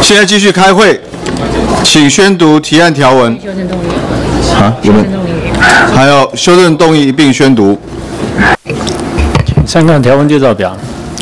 现在继续开会，请宣读提案条文。啊，有没有？还有修正动议一并宣读。 参看条文对照表。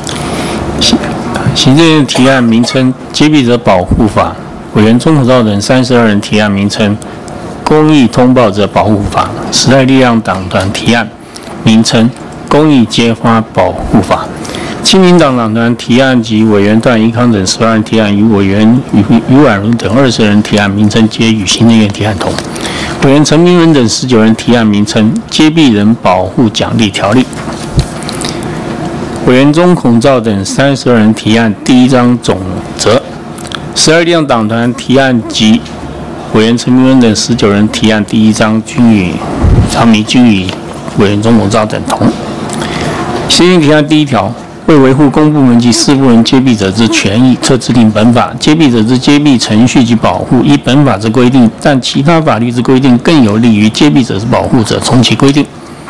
行政院提案名称：揭弊者保护法。委员钟口昭等32人提案名称：公益通报者保护法。时代力量党团提案名称：公益揭发保护法。亲民党党团提案及委员段宜康等18人提案与委员于婉如等20人提案名称皆与行政院提案同。委员陈明仁等19人提案名称：揭弊人保护奖励条例。委员钟孔照等32人提案第一章总则。12力量党团提案及委员陈明仁等19人提案第一章均与常民均与委员钟孔照等同。行政院提案第一条。为维护公部门及私部门揭弊者之权益，特制定本法。揭弊者之揭弊程序及保护，依本法之规定，但其他法律之规定更有利于揭弊者之保护者，从其规定。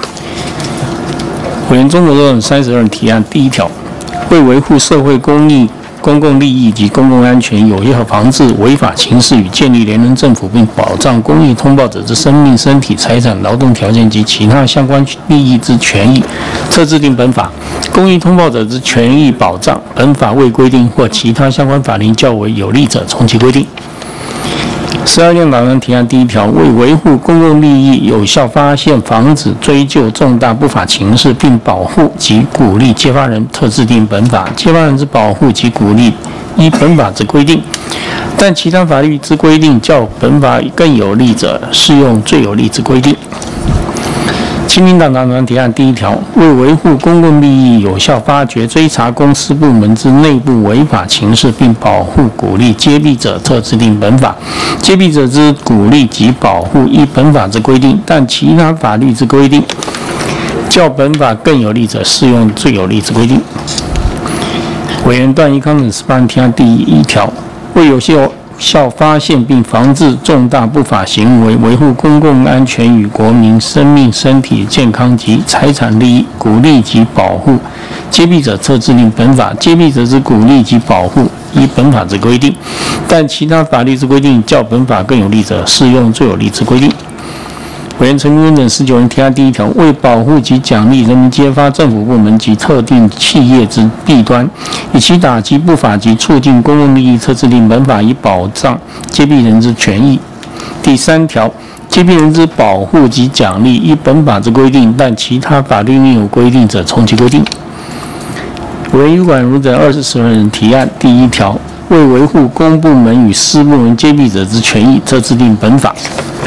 委员钟口昭等32人提案第一条，为维护社会公益、公共利益及公共安全，有效防治违法情事与建立廉政政府，并保障公益通报者之生命、身体、财产、劳动条件及其他相关利益之权益，特制定本法。公益通报者之权益保障，本法未规定或其他相关法令较为有利者，从其规定。12力党团提案第一条，为维护公共利益，有效发现、防止、追究重大不法情事，并保护及鼓励揭发人，特制定本法。揭发人之保护及鼓励，依本法之规定，但其他法律之规定较本法更有利者，适用最有利之规定。亲民党党团提案第一条，为维护公共利益，有效发掘、追查公司部门之内部违法情事，并保护、鼓励揭弊者，特制定本法。揭弊者之鼓励及保护，依本法之规定，但其他法律之规定较本法更有利者，适用最有利之规定。委员段宜康等18人提案第一条，为有效发现并防治重大不法行为，维护公共安全与国民生命、身体健康及财产利益，鼓励及保护揭弊者，特制定本法。揭弊者之鼓励及保护，依本法之规定，但其他法律之规定较本法更有利者，适用最有利之规定。委员陈明仁等19人提案第一条，为保护及奖励人民揭发政府部门及特定企业之弊端，以其打击不法及促进公共利益，特制定本法，以保障揭弊人之权益。第3条，揭弊人之保护及奖励，依本法之规定，但其他法律另有规定者，从其规定。委员于婉如等20人提案第一条，为维护公部门与私部门揭弊者之权益，特制定本法。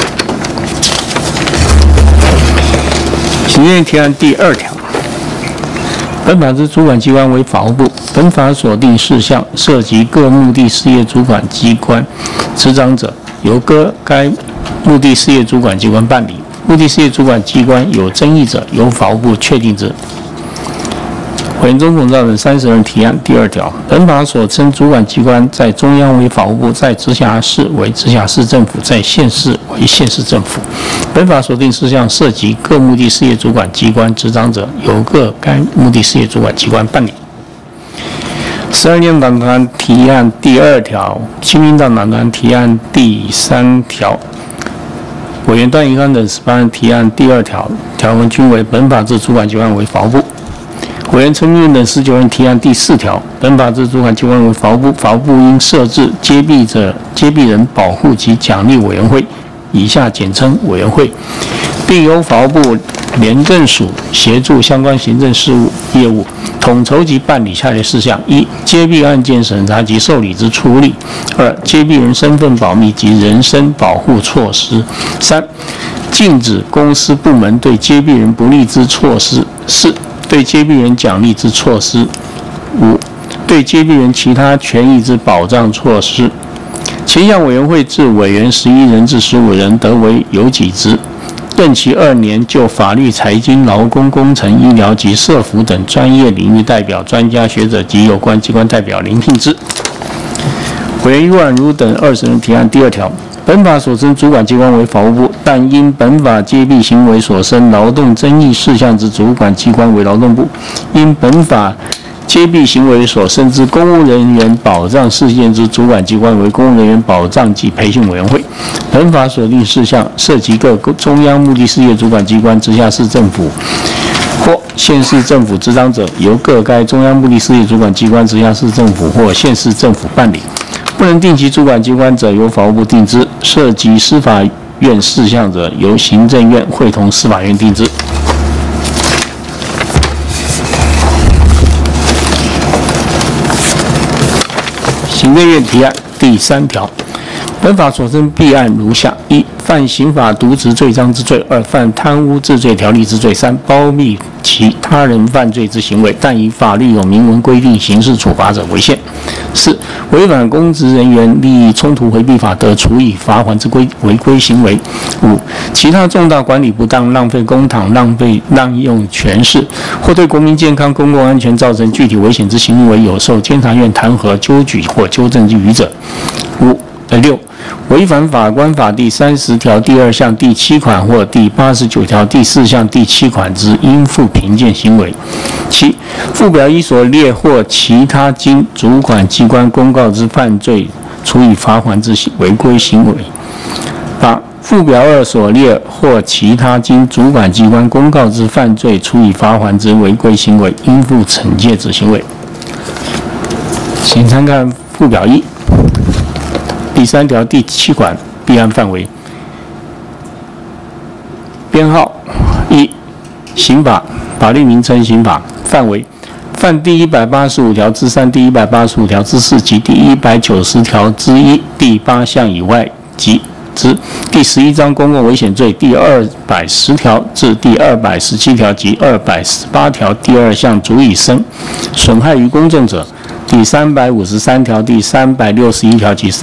行政院提案第2条，本法之主管机关为法务部。本法所定事项涉及各目的事业主管机关执掌者，由该目的事业主管机关办理。目的事业主管机关有争议者，由法务部确定之。委员钟孔照等30人提案第2条，本法所称主管机关，在中央为法务部，在直辖市为直辖市政府，在县市为县市政府。本法所定事项涉及各目的事业主管机关执掌者，由该目的事业主管机关办理。12力党团提案第2条，亲民党党团提案第3条。委员段宜康等18人提案第2条，条文均为本法之主管机关为法务部。委员陈明仁等19人提案第4条，本法之主管机关为法务部，法务部应设置揭弊人保护及奖励委员会（以下简称委员会），并由法务部廉政署协助相关行政事务业务，统筹及办理下列事项：一、揭弊案件审查及受理之处理；二、揭弊人身份保密及人身保护措施；三、禁止公司部门对揭弊人不利之措施；四、对揭弊人奖励之措施；五、对揭弊人其他权益之保障措施。前项委员会自委员11人至15人，得为有给职，任期2年，就法律、财经、劳工、工程、医疗及社福等专业领域代表、专家学者及有关机关代表遴聘之。委员于婉如等20人提案第2条，本法所称主管机关为法务部，但因本法揭弊行为所生劳动争议事项之主管机关为劳动部，因本法揭弊行为所生之公务人员保障事件之主管机关为公务人员保障及培训委员会。本法所定事项涉及各中央目的事业主管机关、直辖市政府或县市政府执掌者，由各该中央目的事业主管机关、直辖市政府或县市政府办理。不能定其主管机关者，由法务部定之；涉及司法院事项者，由行政院会同司法院定之。行政院提案第3条，本法所称弊案如下：一、犯刑法渎职罪章之罪；二、犯贪污治罪条例之罪；三、包庇其他人犯罪之行为，但以法律有明文规定刑事处罚者为限；四、违反公职人员利益冲突回避法得处以罚锾之违规行为；五、其他重大管理不当、浪费公帑、滥用权势，或对国民健康、公共安全造成具体危险之行为，有受监察院弹劾、纠举或纠正之余者；六、违反法官法第30条第2项第7款或第89条第4项第7款之应负评鉴行为；七、附表1所列或其他经主管机关公告之犯罪，处以罚锾之违规行为；八、附表2所列或其他经主管机关公告之犯罪，处以罚锾之违规行为，应负惩戒之行为。请参看附表1。第3条第7款弊案范围编号1，刑法法律名称刑法范围，犯第185条之3、第185条之4及第190条之1第8项以外，及之第11章公共危险罪第210条至第217条及218条第2项足以生损害于公众者，第353条、第361条及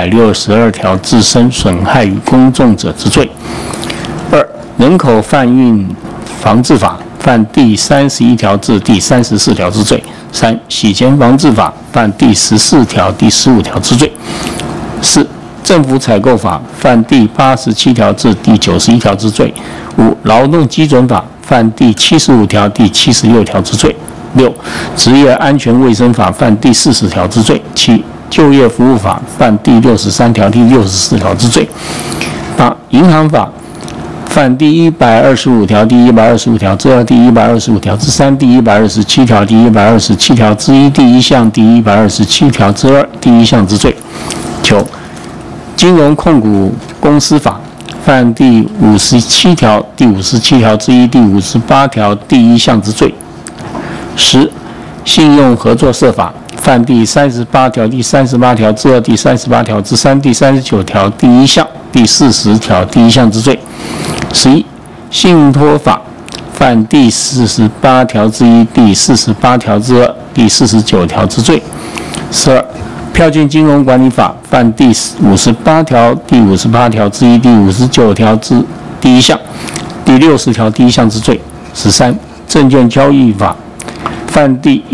362条自身损害于公众者之罪。二、人口贩运防治法犯第31条至第34条之罪。三、洗钱防治法犯第14条、第15条之罪。四、政府采购法犯第87条至第91条之罪。五、劳动基准法犯第75条、第76条之罪。六、职业安全卫生法犯第40条之罪。七、就业服务法犯第63条、第64条之罪。八、银行法犯第125条、第125条之2、第125条之3、第127条、第127条之1第1项、第127条之2第1项之罪。九、金融控股公司法犯第57条、第57条之1、第58条第1项之罪。十、信用合作社法犯第38条、第38条之2、第38条之3、第39条第1项、第40条第1项之罪。11、信托法犯第48条之1、第48条之2、第49条之罪。12、票据金融管理法犯第58条、第58条之1、第59条之第1项、第60条第1项之罪。13、证券交易法犯第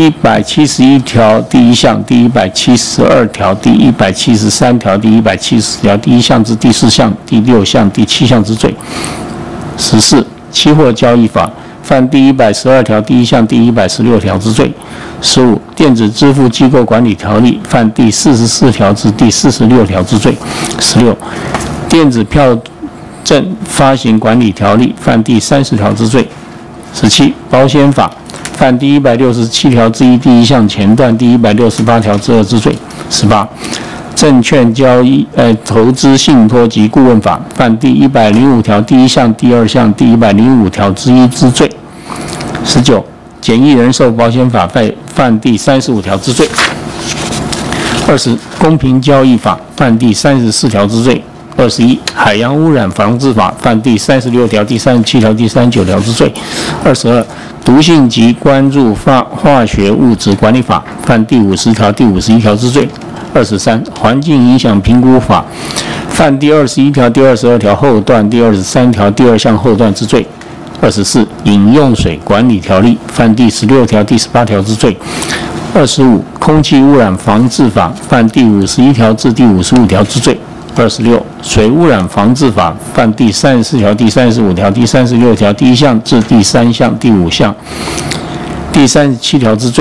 171条第1项、第172条、第173条、第170条第1项之第4项、第6项、第7项之罪。14、期货交易法犯第112条第1项、第116条之罪。15、电子支付机构管理条例犯第44条至第46条之罪。16、电子票证发行管理条例犯第30条之罪。17、保险法犯第167条之1第1项前段、第168条之2之罪。18、证券交易投资信托及顾问法犯第105条第1项、第2项、第105条之1之罪。19、简易人寿保险法犯第35条之罪。20、公平交易法犯第34条之罪。21、海洋污染防治法犯第36条、第37条、第39条之罪。22、毒性及关注化学物质管理法犯第50条、第51条之罪。23、环境影响评估法犯第21条、第22条后段、第23条第2项后段之罪。24、饮用水管理条例犯第16条、第18条之罪。25、空气污染防治法犯第51条至第55条之罪。26、水污染防治法犯第34条、第35条、第36条第1项至第3项、第5项、第37条之罪。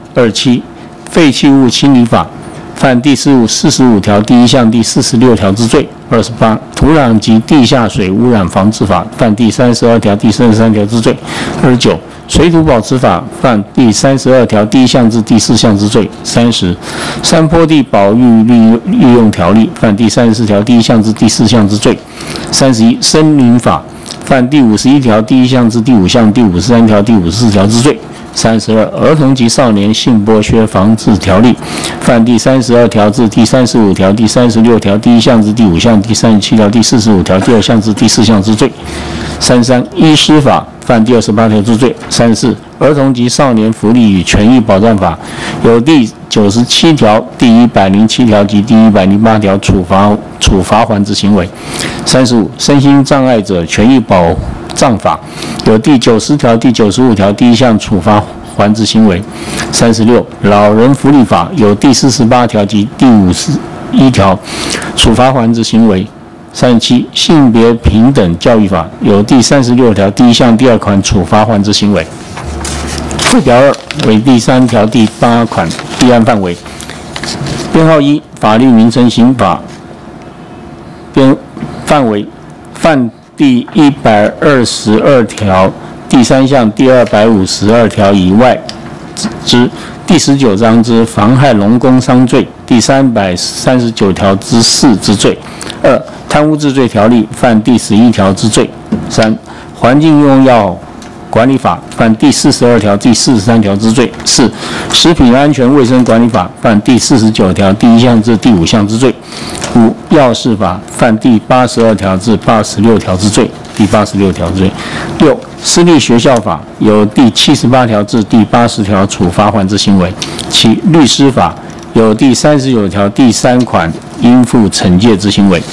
27、废弃物清理法，犯第45条第1项第46条之罪。28、土壤及地下水污染防治法，犯第32条第33条之罪。29、水土保持法，犯第32条第1项至第4项之罪。30、山坡地保育利用条例，犯第34条第1项至第4项之罪。31、森林法，犯第51条第1项至第5项、第53条、第54条之罪。32、儿童及少年性剥削防治条例，犯第32条至第35条、第36条第1项至第5项、第37条、第45条第2项至第4项之罪。33、医师法，犯第28条之罪。34、儿童及少年福利与权益保障法，有第97条、第107条及第108条处罚还之行为。35、身心障碍者权益保障法，有第90条、第95条第1项处罚还之行为。36、老人福利法，有第48条及第51条处罚还之行为。37、性别平等教育法，有第36条第1项第2款处罚还之行为。附表2为第3条第8款立案范围。编号1，法律名称刑法范围，犯第122条第3项第252条以外之第19章之妨害农工商罪，第339条之4之罪。2、贪污治罪条例，犯第11条之罪。3、环境用药管理法，犯第42条、第43条之罪。4、食品安全卫生管理法，犯第49条第1项至第5项之罪。5、药事法，犯第82条至86条之罪。第86条之罪。6、私立学校法，有第78条至第80条处罚还之行为。7、律师法，有第39条第3款应负惩戒之行为。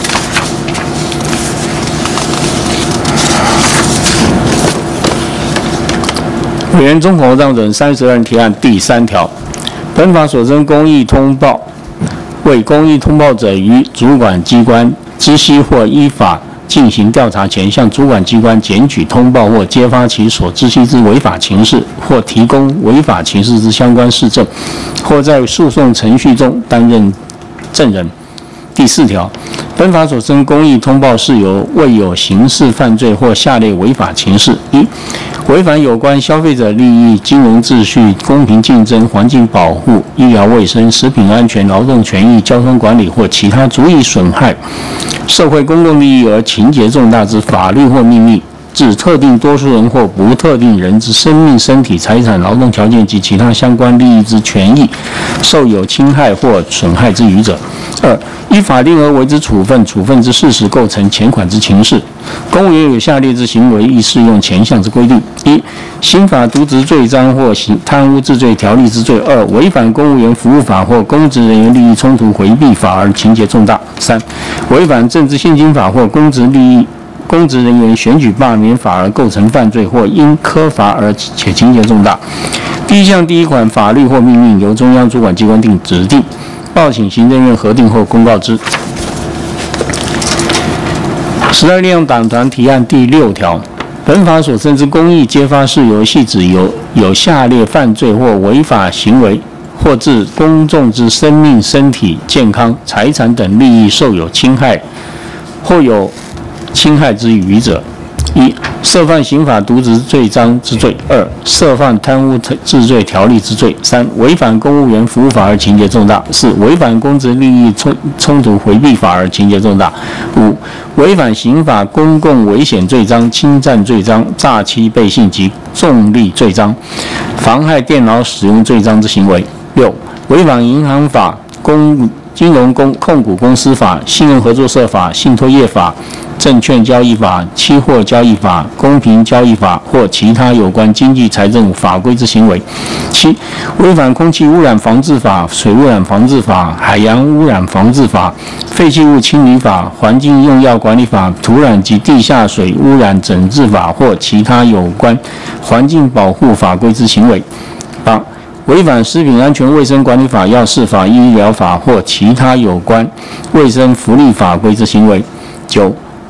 委员综合上准32人提案第3条，本法所称公益通报，为公益通报者于主管机关知悉或依法进行调查前，向主管机关检举通报或揭发其所知悉之违法情事，或提供违法情事之相关事证，或在诉讼程序中担任证人。第4条，本法所称公益通报事由未有刑事犯罪或下列违法情事： 1、违反有关消费者利益、金融秩序、公平竞争、环境保护、医疗卫生、食品安全、劳动权益、交通管理或其他足以损害社会公共利益而情节重大之法律或命令，致特定多数人或不特定人之生命、身体、财产、劳动条件及其他相关利益之权益受有侵害或损害之余者。2、依法令而为之处分，处分之事实构成前款之情事。公务员有下列之行为，亦适用前项之规定： 1、刑法渎职罪章或贪污治罪条例之罪； 2、违反公务员服务法或公职人员利益冲突回避法而情节重大； 3、违反政治献金法或公职人员选举罢免法而构成犯罪，或因科罚而且情节重大。第1项第1款法律或命令由中央主管机关指定，报请行政院核定后公告之。12利用党团提案第6条，本法所称之公益揭发事由，系指有下列犯罪或违法行为，或致公众之生命、身体健康、财产等利益受有侵害，或有侵害之余者。1、涉犯刑法渎职罪章之罪； 2、涉犯贪污治罪条例之罪； 3、违反公务员服务法而情节重大； 4、违反公职利益冲突回避法而情节重大； 5、违反刑法公共危险罪章、侵占罪章、诈欺背信及重利罪章、妨害电脑使用罪章之行为； 6、违反银行法、金融控股公司法、信用合作社法、信托业法、证券交易法、期货交易法、公平交易法或其他有关经济财政法规之行为； 7、违反空气污染防治法、水污染防治法、海洋污染防治法、废弃物清理法、环境用药管理法、土壤及地下水污染整治法或其他有关环境保护法规之行为； 8、违反食品安全卫生管理法、药事法、医疗法或其他有关卫生福利法规之行为； 9、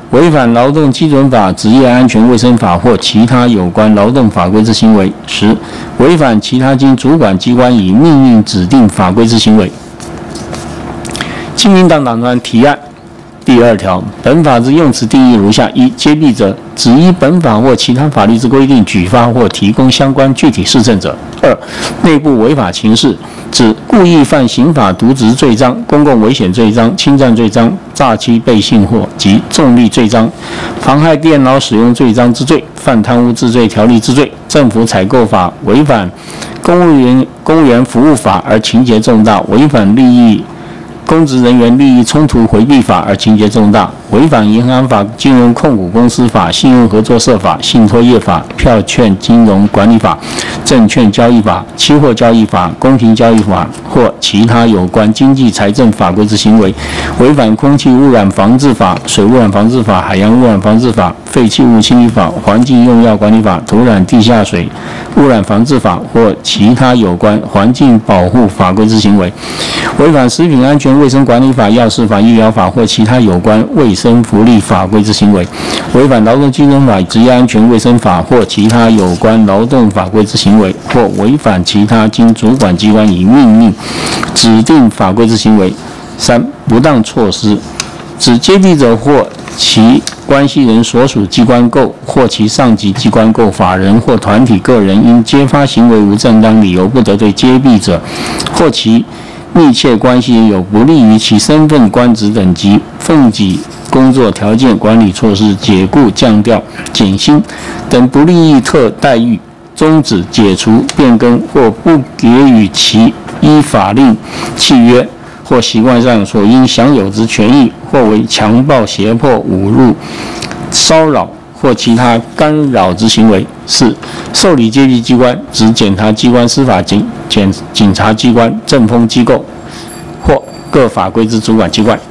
违反劳动基准法、职业安全卫生法或其他有关劳动法规之行为；10、违反其他经主管机关以命令指定法规之行为。亲民党党团提案第2条，本法之用词定义如下：一、揭弊者，指依本法或其他法律之规定举发或提供相关具体事证者；二、内部违法情事，指故意犯刑法渎职罪章、公共危险罪章、侵占罪章、诈欺背信或及重利罪章、妨害电脑使用罪章之罪、犯贪污治罪条例之罪、政府采购法违反公务员服务法而情节重大，违反公职人员利益冲突回避法而情节重大，违反银行法、金融控股公司法、信用合作社法、信托业法、票券金融管理法、证券交易法、期货交易法、公平交易法或其他有关经济财政法规之行为，违反空气污染防治法、水污染防治法、海洋污染防治法、废弃物清理法、环境用药管理法、土壤地下水污染防治法或其他有关环境保护法规之行为，违反食品安全卫生管理法、药事法、医疗法或其他有关卫生福利法规之行为，违反劳动基准法、职业安全卫生法或其他有关劳动法规之行为，或违反其他经主管机关以命令指定法规之行为。3、不当措施，指揭弊者或其关系人所属机关构或其上级机关构、法人或团体个人因揭发行为无正当理由不得对揭弊者或其密切关系有不利于其身份、官职等级、俸给、工作条件、管理措施、解雇、降调、减薪等不利益特待遇，终止、解除、变更或不给予其依法令、契约或习惯上所应享有之权益，或为强暴、胁迫、侮辱、骚扰或其他干扰之行为。4、受理揭弊机关，指检察机关、司法警察机关、政风机构或各法规之主管机关。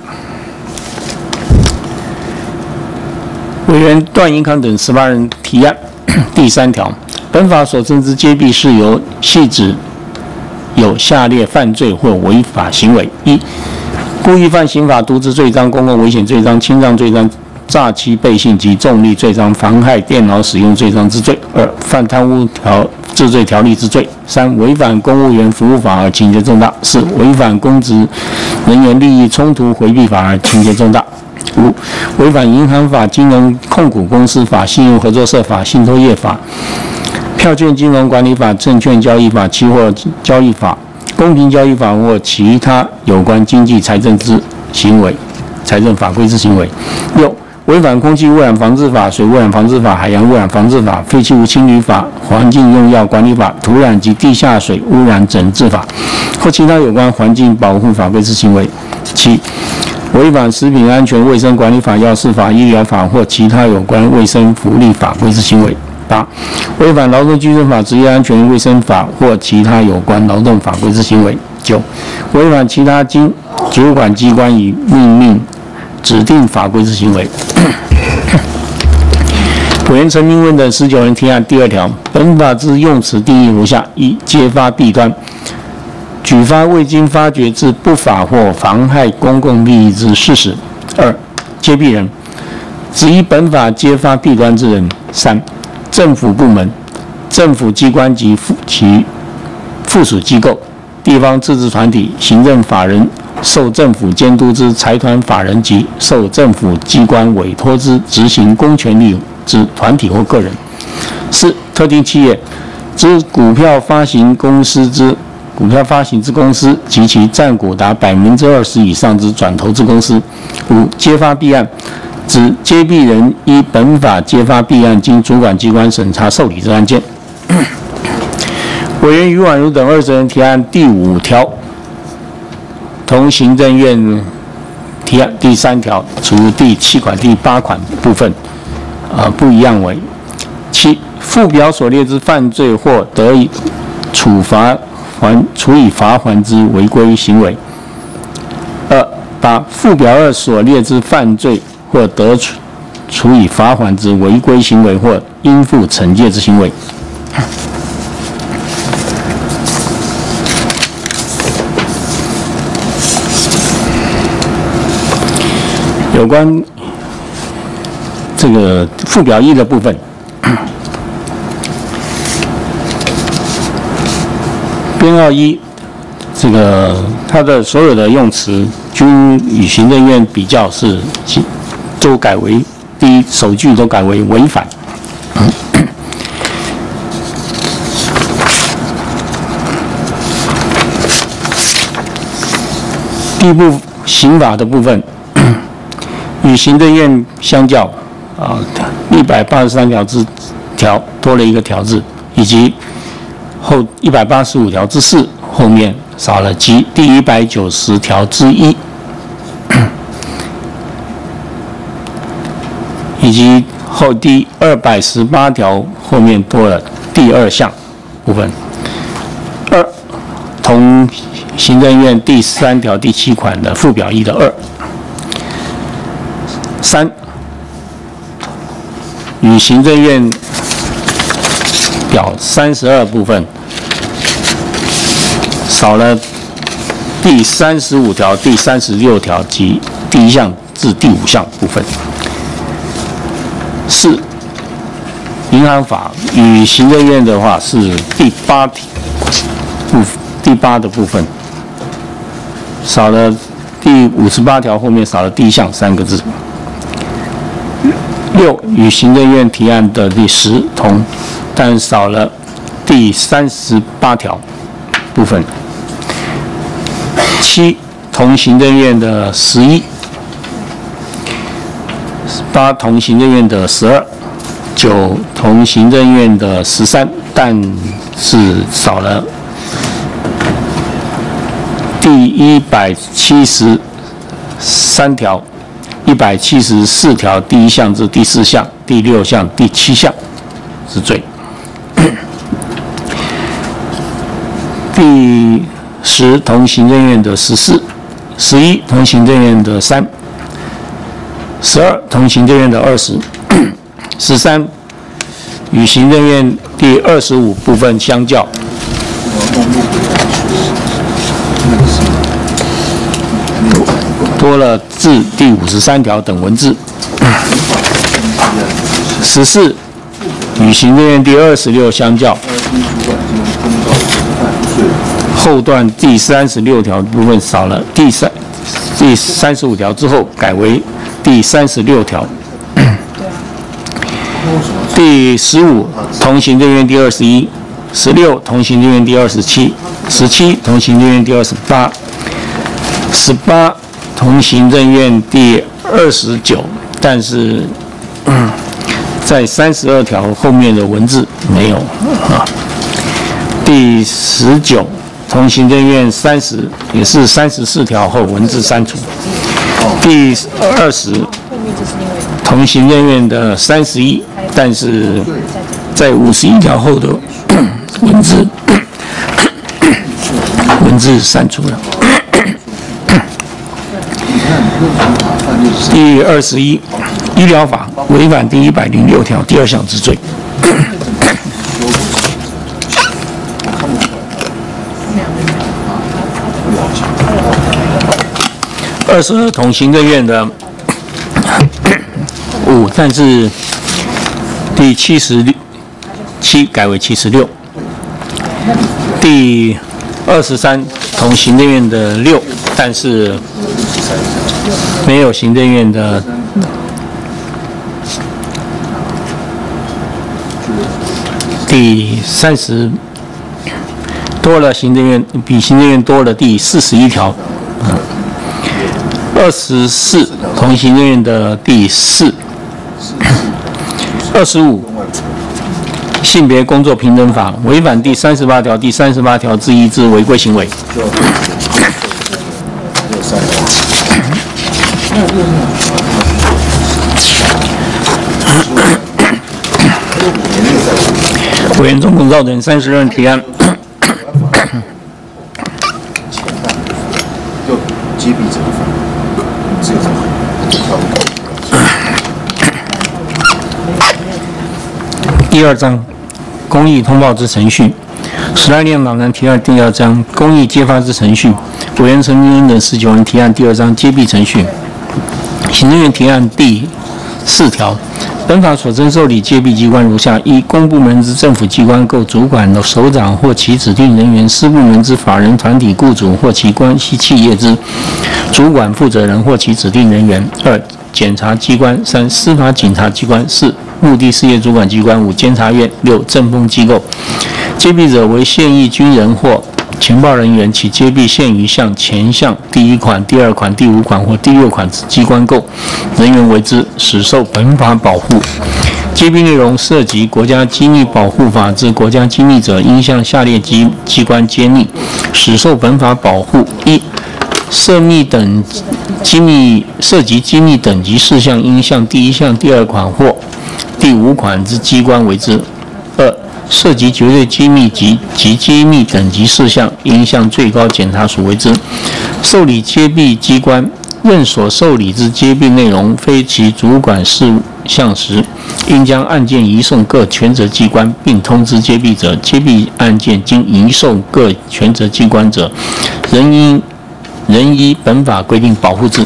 委员段英康等18人提案第3条，本法所称之揭弊事由，系指有下列犯罪或违法行为：一、故意犯刑法渎职罪章、公共危险罪章、侵占罪章、诈欺背信及重利罪章、妨害电脑使用罪章之罪；二、犯贪污治罪条例之罪；三、违反公务员服务法而情节重大；四、违反公职人员利益冲突回避法而情节重大；五、违反银行法、金融控股公司法、信用合作社法、信托业法、票券金融管理法、证券交易法、期货交易法、公平交易法或其他有关经济财政之行为、财政法规之行为；六、违反空气污染防治法、水污染防治法、海洋污染防治法、废弃物清理法、环境用药管理法、土壤及地下水污染整治法或其他有关环境保护法规之行为；七、违反食品安全卫生管理法、药事法、医疗法或其他有关卫生福利法规之行为；八、违反劳动基准法、职业安全卫生法或其他有关劳动法规之行为；九、违反其他经主管机关以命令指定法规之行为。委员陈明文等19人提案第2条，本法之用词定义如下：一、揭发弊端，举发未经发觉之不法或妨害公共利益之事实；二、揭弊人，指依本法揭发弊端之人；三、政府部门、政府机关及其附属机构、地方自治团体、行政法人、受政府监督之财团法人及受政府机关委托之执行公权力之团体或个人；四、特定企业，指股票发行之公司及其占股达20%以上之转投资公司；五、揭发弊案，指揭弊人依本法揭发弊案，经主管机关审查受理之案件。委员于婉如等20人提案第5条，同行政院提案第3条，除第7款、第8款部分不一样为：七、附表所列之犯罪或得以处以罚锾之违规行为；二、把附表2所列之犯罪或得处以罚锾之违规行为或应负惩戒之行为。有关这个附表1的部分，编号1，这个它的所有的用词均与行政院比较是都改为第一首句都改为违反。第一部刑法的部分，与行政院相较，183条多了一个条字，以及后185条之4后面少了及第190条之1，以及后第218条后面多了第2项部分。2同行政院第3条第7款的附表1的2。3与行政院表32部分少了第35条、第36条及第1项至第5项部分。4银行法与行政院的话是第8的部分，少了第58条后面少了第1项3个字。6与行政院提案的第10同，但少了第38条部分。7同行政院的11。8同行政院的12。9同行政院的13，但是少了第173条、174条第1项至第4项、第6项、第7项是罪。第10同行政院的14、11同行政院的3、12同行政院的20、13与行政院第25部分相较，多了至第53条等文字。14与行政院第26相较，后段第36条部分少了第35条之后改为第36条。第15同行政院第21、16同行政院第27、17同行政院第28、18同行政院第29，但是在32条后面的文字没有啊。第19同行政院30，也是34条后文字删除。第20同行政院的31，但是在51条后的文字删除了。第21，医疗法违反第106条第2项之罪。22同行政院的5，但是第77改为76。第23同行政院的6，但是没有行政院的第30，多了行政院比行政院多了第41条。24同行政院的第4。25性别工作平等法违反第38条第38条之1之违规行为。委员总共造成30人提案。第2章公益通报之程序，12年老男提案第2章公益揭发之程序，委员陈明恩等19人提案第2章揭弊程序。行政院提案第4条本法所称受理揭弊机关如下：一、公部门之政府机关构主管的首长或其指定人员；私部门之法人团体雇主或其关系企业之主管负责人或其指定人员；二、检察机关；三、司法警察机关；四、目的事业主管机关；五、监察院；六、政风机构。揭弊者为现役军人或情报人员，其揭弊限于项前项第1款、第2款、第5款或第6款之机关构人员为之，使受本法保护。揭弊内容涉及国家机密保护法之国家机密者，应向下列机关揭秘，使受本法保护：一、涉及机密等级事项，应向第1项第2款或第5款之机关为之；二、涉及绝对机密及机密等级事项，应向最高检察署为之。受理揭弊机关任所受理之揭弊内容非其主管事项时，应将案件移送各权责机关，并通知揭弊者。揭弊案件经移送各权责机关者，仍依本法规定保护之。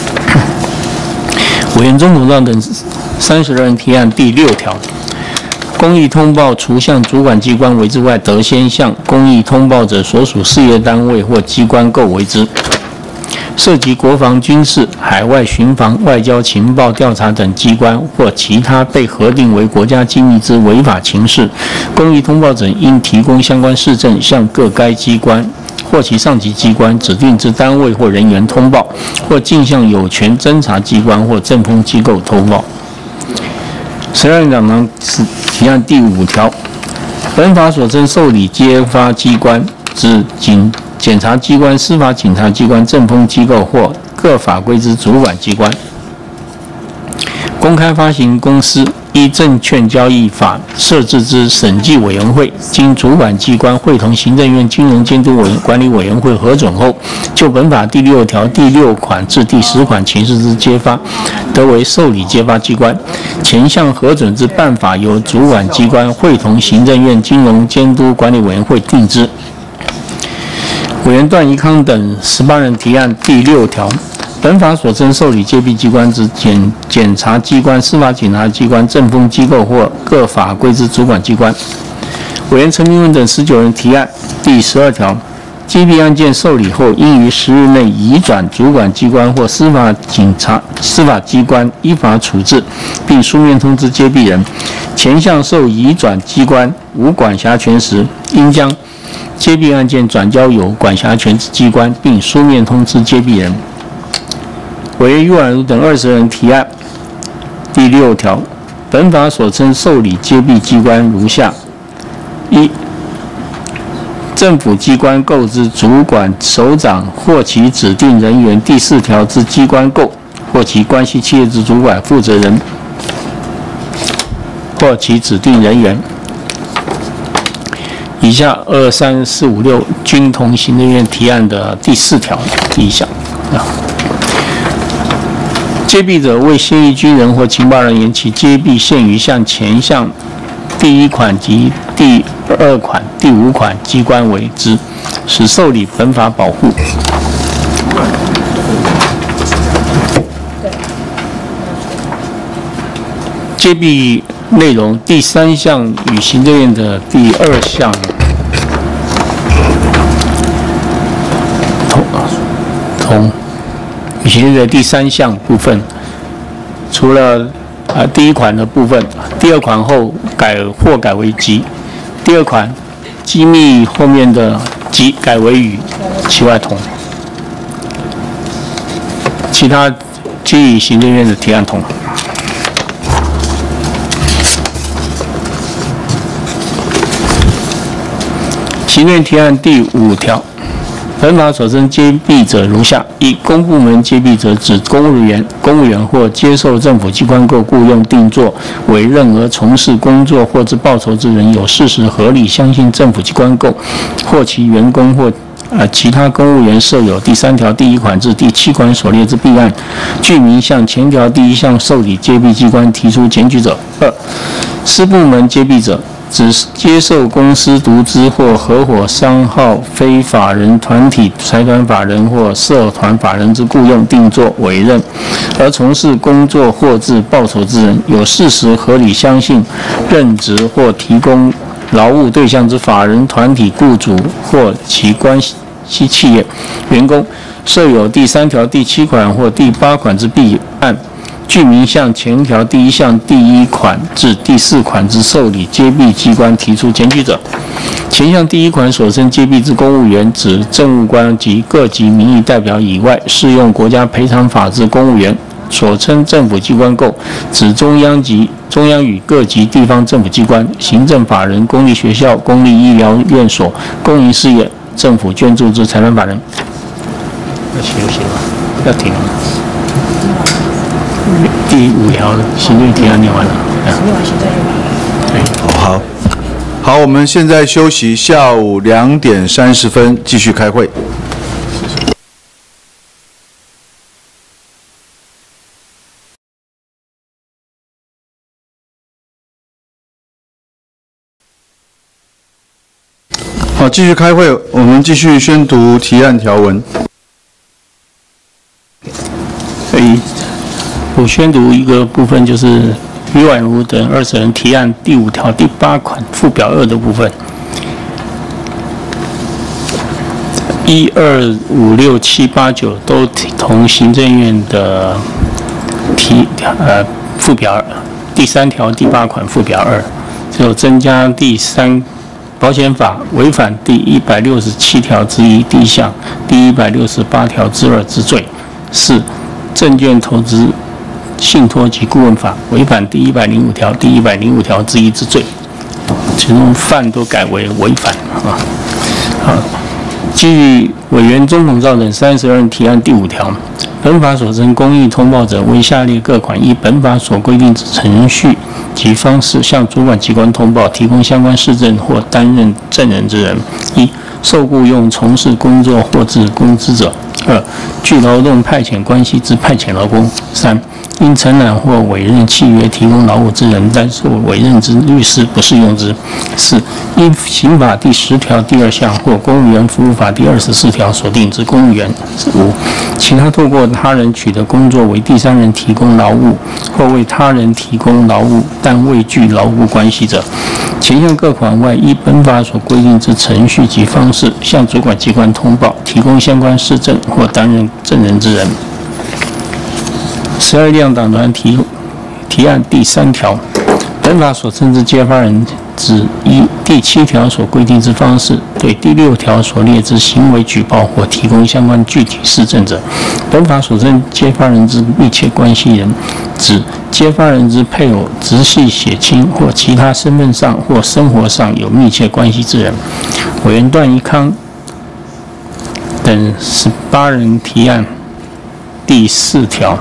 委员钟统照等32人提案第6条。公益通报除向主管机关为之外，得先向公益通报者所属事业单位或机关构为之。涉及国防军事、海外巡防、外交情报调查等机关或其他被核定为国家机密之违法情事，公益通报者应提供相关事证，向各该机关或其上级机关指定之单位或人员通报，或径向有权侦查机关或政风机构通报。时任长堂提案第5条。本法所称受理揭发机关，指检察机关、司法警察机关、政风机构或各法规之主管机关。公开发行公司依证券交易法设置之审计委员会，经主管机关会同行政院金融监督管理委员会核准后，就本法第6条第6款至第10款情事之揭发，得为受理揭发机关。前项核准之办法，由主管机关会同行政院金融监督管理委员会定之。委员段宜康等18人提案第6条。本法所称受理揭弊机关之检察机关、司法警察机关、政风机构或各法规之主管机关。委员陈明文等19人提案第12条。揭弊案件受理后，应于10日内移转主管机关或司法机关依法处置，并书面通知揭弊人。前项受移转机关无管辖权时，应将揭弊案件转交有管辖权之机关，并书面通知揭弊人。委员于婉如等20人提案第6条。本法所称受理揭弊机关如下：一、政府机关构之主管首长或其指定人员第4条之机关构，或其关系企业之主管负责人或其指定人员。以下2、3、4、5、6均同行政院提案的第4条第1项。揭弊者为现役军人或情报人员，其揭弊限于向前项第1款及第2款、第5款机关为之，使受理本法保护。揭弊内容第3项与行政院的第2项同。与行政院的第3项部分，除了第1款的部分，第2款后或改为及，第2款机密后面的及改为与，其外同。其他均与行政院的提案同。行政院提案第5条。本法所称揭弊者如下：一、公部门揭弊者，指公务员或接受政府机关构雇用、定做、委任而从事工作或之报酬之人，有事实合理相信政府机关构或其员工或其他公务员设有第3条第1款至第7款所列之弊案，具名向前条第1项受理揭弊机关提出检举者；二、私部门揭弊者， 指接受公司独资或合伙商号非法人团体、财团法人或社团法人之雇用、定作、委任，而从事工作或自报酬之人，有事实合理相信任职或提供劳务对象之法人团体、雇主或其关系企业、员工，设有第3条第7款或第8款之弊案，具名向前条第1项第1款至第4款之受理揭弊机关提出检举者，前项第1款所称揭弊之公务员，指政务官及各级民意代表以外适用国家赔偿法之公务员；所称政府机关构，指中央与各级地方政府机关、行政法人、公立学校、公立医疗院所、公营事业、政府捐助之财团法人。要休息吗？要停了。第5条行政提案念完了。对， 好，我们现在休息，下午2点30分继续开会。好，继续开会，我们继续宣读提案条文。 我宣读一个部分，就是于婉如等20人提案第5条第8款附表2的部分。1、2、5、6、7、8、9都同行政院的附表第3条第8款附表2，只有增加第3保险法违反第167条之1第1项、第168条之2之罪。4、证券投资信托及顾问法违反第105条、第105条之1之罪，其中犯都改为违反啊。好，基于委员钟鹏照等32人提案第5条，本法所称公益通报者，为下列各款依本法所规定之程序及方式向主管机关通报、提供相关事证或担任证人之人：一、受雇用从事工作或自工资者；二、具劳动派遣关系之派遣劳工；三、因承揽或委任契约提供劳务之人，但受委任之律师不适用之；四、因刑法第10条第2项或公务员服务法第24条所定之公务员；五、其他透过他人取得工作为第三人提供劳务，或为他人提供劳务但未具劳务关系者，前项各款外，依本法所规定之程序及方式，向主管机关通报、提供相关事证或担任证人之人。12亮党团提案第3条，本法所称之揭发人，指依第7条所规定之方式，对第6条所列之行为举报或提供相关具体事证者。本法所称揭发人之密切关系人，指揭发人之配偶、直系血亲或其他身份上或生活上有密切关系之人。委员段宜康等18人提案第4条，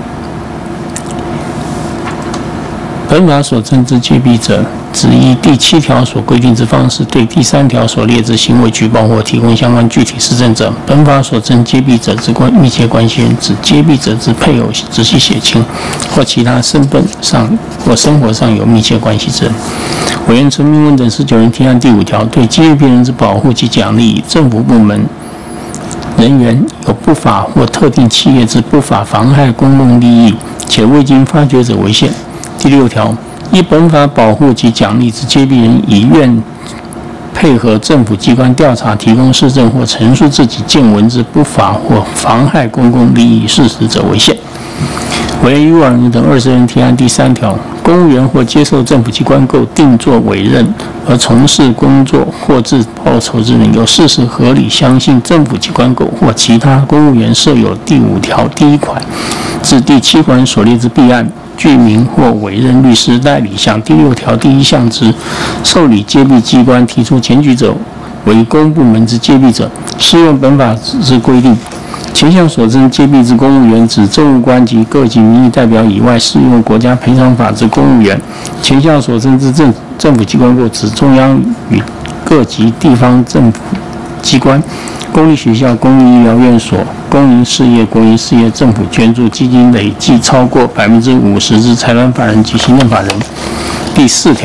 本法所称之揭弊者，指依第7条所规定之方式，对第3条所列之行为举报或提供相关具体事证者。本法所称揭弊者之密切关系人，指揭弊者之配偶、直系血亲或其他身份上或生活上有密切关系之人。委员陈明文等19人提案第5条，对揭弊人之保护及奖励，以政府部门人员有不法或特定企业之不法妨害公共利益，且未经发觉者为限。第6条，依本法保护及奖励之揭弊人，以愿配合政府机关调查、提供事证或陈述自己见闻之不法或妨害公共利益事实者为限。委员于婉如等20人提案第3条，公务员或接受政府机关构定作委任而从事工作或自报酬之人，有事实合理相信政府机关构或其他公务员设有第5条第1款至第7款所列之弊案，具名或委任律师代理向第6条第1项之受理揭弊机关提出检举者，为公部门之揭弊者，适用本法之规定。前项所称揭弊之公务员，指政务官及各级民意代表以外适用国家赔偿法之公务员；前项所称之政府机关构，指中央与各级地方政府机关、公立学校、公立医疗院所、公营事业、国营事业、政府捐助基金累计超过50%之财团法人及行政法人。第4条，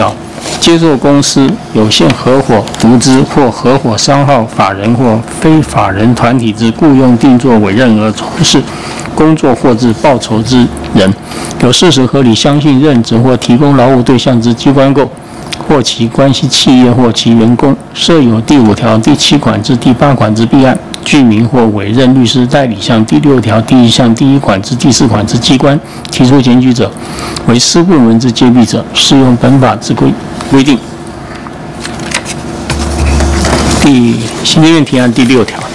接受公司、有限合伙、独资或合伙商号、法人或非法人团体之雇用、定作、委任而从事工作或之报酬之人，有事实合理相信任职或提供劳务对象之机关构或其关系企业或其员工，设有第5条第7款至第8款之弊案，具名或委任律师代理向第6条第1项第1款至第4款之机关提出检举者，为私部门之揭弊者，适用本法之规定。行政院提案第6条，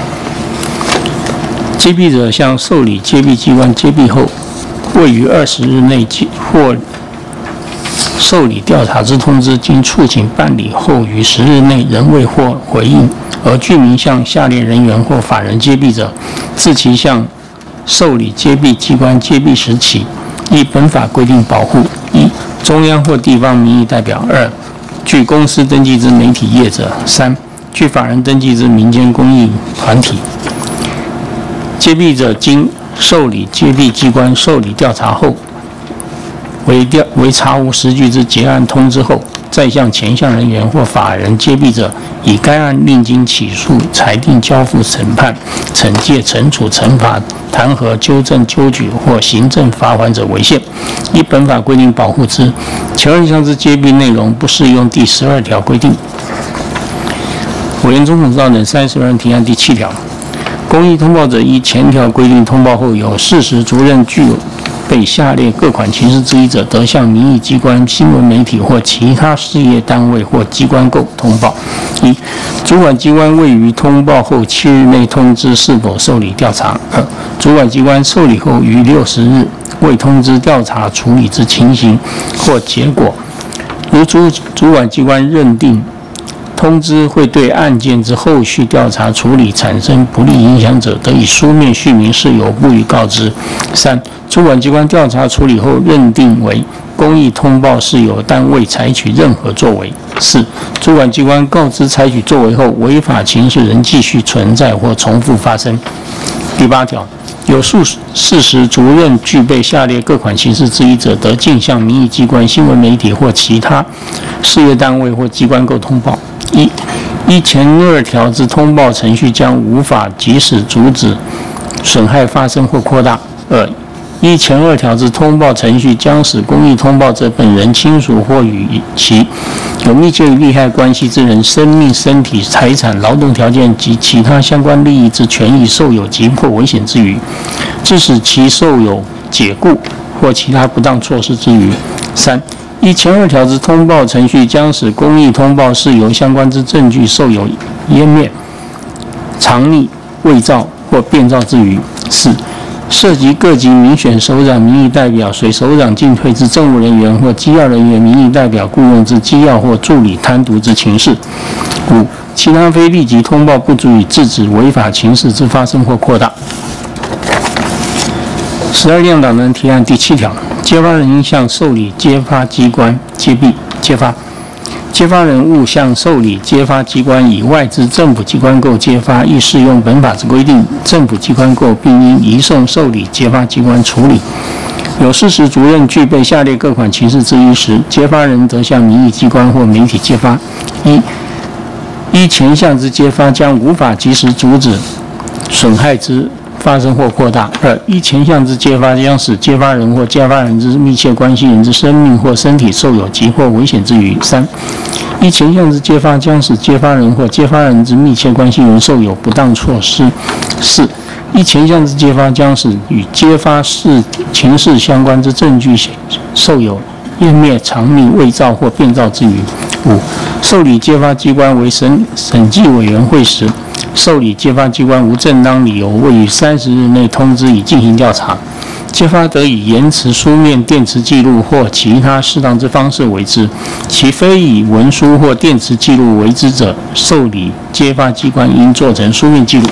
揭弊者向受理揭弊机关揭弊后，未于20日内或受理调查之通知，经促请办理后于10日内仍未获回应，而具名向下列人员或法人揭弊者，自其向受理揭弊机关揭弊时起，依本法规定保护：一、中央或地方民意代表；二、据公司登记之媒体业者；三、据法人登记之民间公益团体。揭弊者经受理揭弊机关受理调查后，为查无实据之结案通知后，再向前项人员或法人揭弊者，以该案另经起诉、裁定交付审判、惩戒、惩处、惩罚、弹劾、纠正、纠举或行政罚款者为限，依本法规定保护之。前2项之揭弊内容不适用第12条规定。委员总统照等32人提案第7条，公益通报者依前条规定通报后，有事实足认具被下列各款情事之一者，得向民意机关、新闻媒体或其他事业单位或机关构通报：一、主管机关未于通报后7日内通知是否受理调查；二、主管机关受理后于60日未通知调查处理之情形或结果，如主管机关认定通知会对案件之后续调查处理产生不利影响者，得以书面续明事由，不予告知。三、主管机关调查处理后认定为公益通报事由，但未采取任何作为。四、主管机关告知采取作为后，违法情事仍继续存在或重复发生。第8条，有事实足认具备下列各款情事之一者，得径向民意机关、新闻媒体或其他事业单位或机关构通报：一、依前2条之通报程序将无法及时阻止损害发生或扩大；二、依前2条之通报程序将使公益通报者本人、亲属或与其有密切利害关系之人生命、身体、财产、劳动条件及其他相关利益之权益受有急迫危险之余，致使其受有解雇或其他不当措施之余；三、依前2条之通报程序将使公益通报事由相关之证据受有湮灭、藏匿、伪造或变造之余；四、涉及各级民选首长、民意代表、随首长进退之政务人员或机要人员、民意代表雇用之机要或助理贪渎之情事；五、其他非立即通报不足以制止违法情事之发生或扩大。12亮党人提案第7条，揭发人应向受理揭发机关揭弊揭发，揭发人务向受理揭发机关以外之政府机关构揭发，亦适用本法之规定，政府机关构并应移送受理揭发机关处理。有事实足认具备下列各款情事之一时，揭发人得向民意机关或媒体揭发：一、依前项之揭发将无法及时阻止损害之发生或扩大；二、依前项之揭发将使揭发人或揭发人之密切关系人之生命或身体受有急迫危险之余；三、依前项之揭发将使揭发人或揭发人之密切关系人受有不当措施；四、依前项之揭发将使与揭发情事相关之证据受有湮灭、藏匿、伪造或变造之余；五、受理揭发机关为审计委员会时，受理揭发机关无正当理由未于30日内通知以进行调查，揭发得以延迟书面、电磁记录或其他适当之方式为之，其非以文书或电磁记录为之者，受理揭发机关应做成书面记录。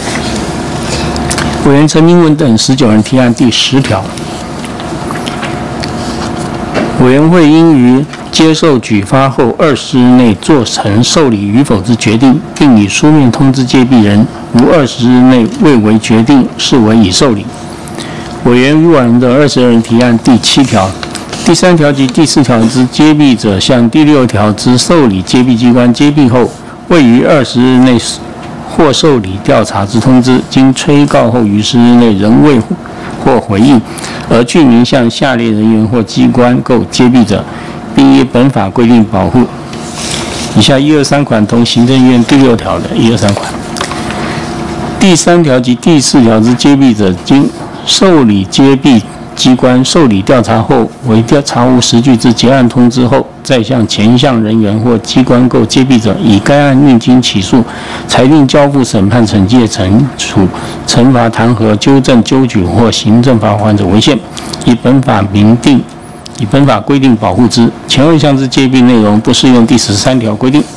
委员陈明文等19人提案第10条，委员会应于接受举发后20日内做成受理与否之决定，并以书面通知揭弊人，如20日内未为决定，视为已受理。委员于往人的22人提案第7条， 第3条及第4条之揭弊者，向第6条之受理揭弊机关揭弊后，未于20日内获受理调查之通知，经催告后于10日内仍未获回应，而具名向下列人员或机关构揭弊者，并依本法规定保护。以下1、2、3款同行政院第6条的1、2、3款。第3条及第4条之揭弊者，经受理揭弊机关受理调查后，为查无实据之结案通知后，再向前项人员或机关构揭弊者，以该案另经起诉、裁定交付审判、惩戒、惩处、惩罚、弹劾、纠正、纠举或行政罚款者为限，以本法规定保护之。前2项之揭弊内容不适用第13条规定。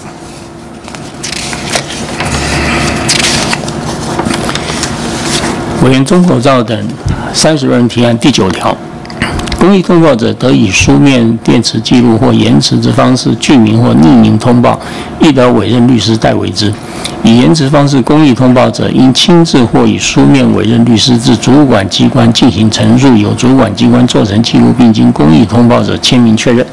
委员钟口照等32人提案第9条，公益通报者得以书面、电磁记录或言辞之方式具名或匿名通报，亦得委任律师代为之。以言辞方式公益通报者，应亲自或以书面委任律师至主管机关进行陈述，由主管机关做成记录，并经公益通报者签名确认。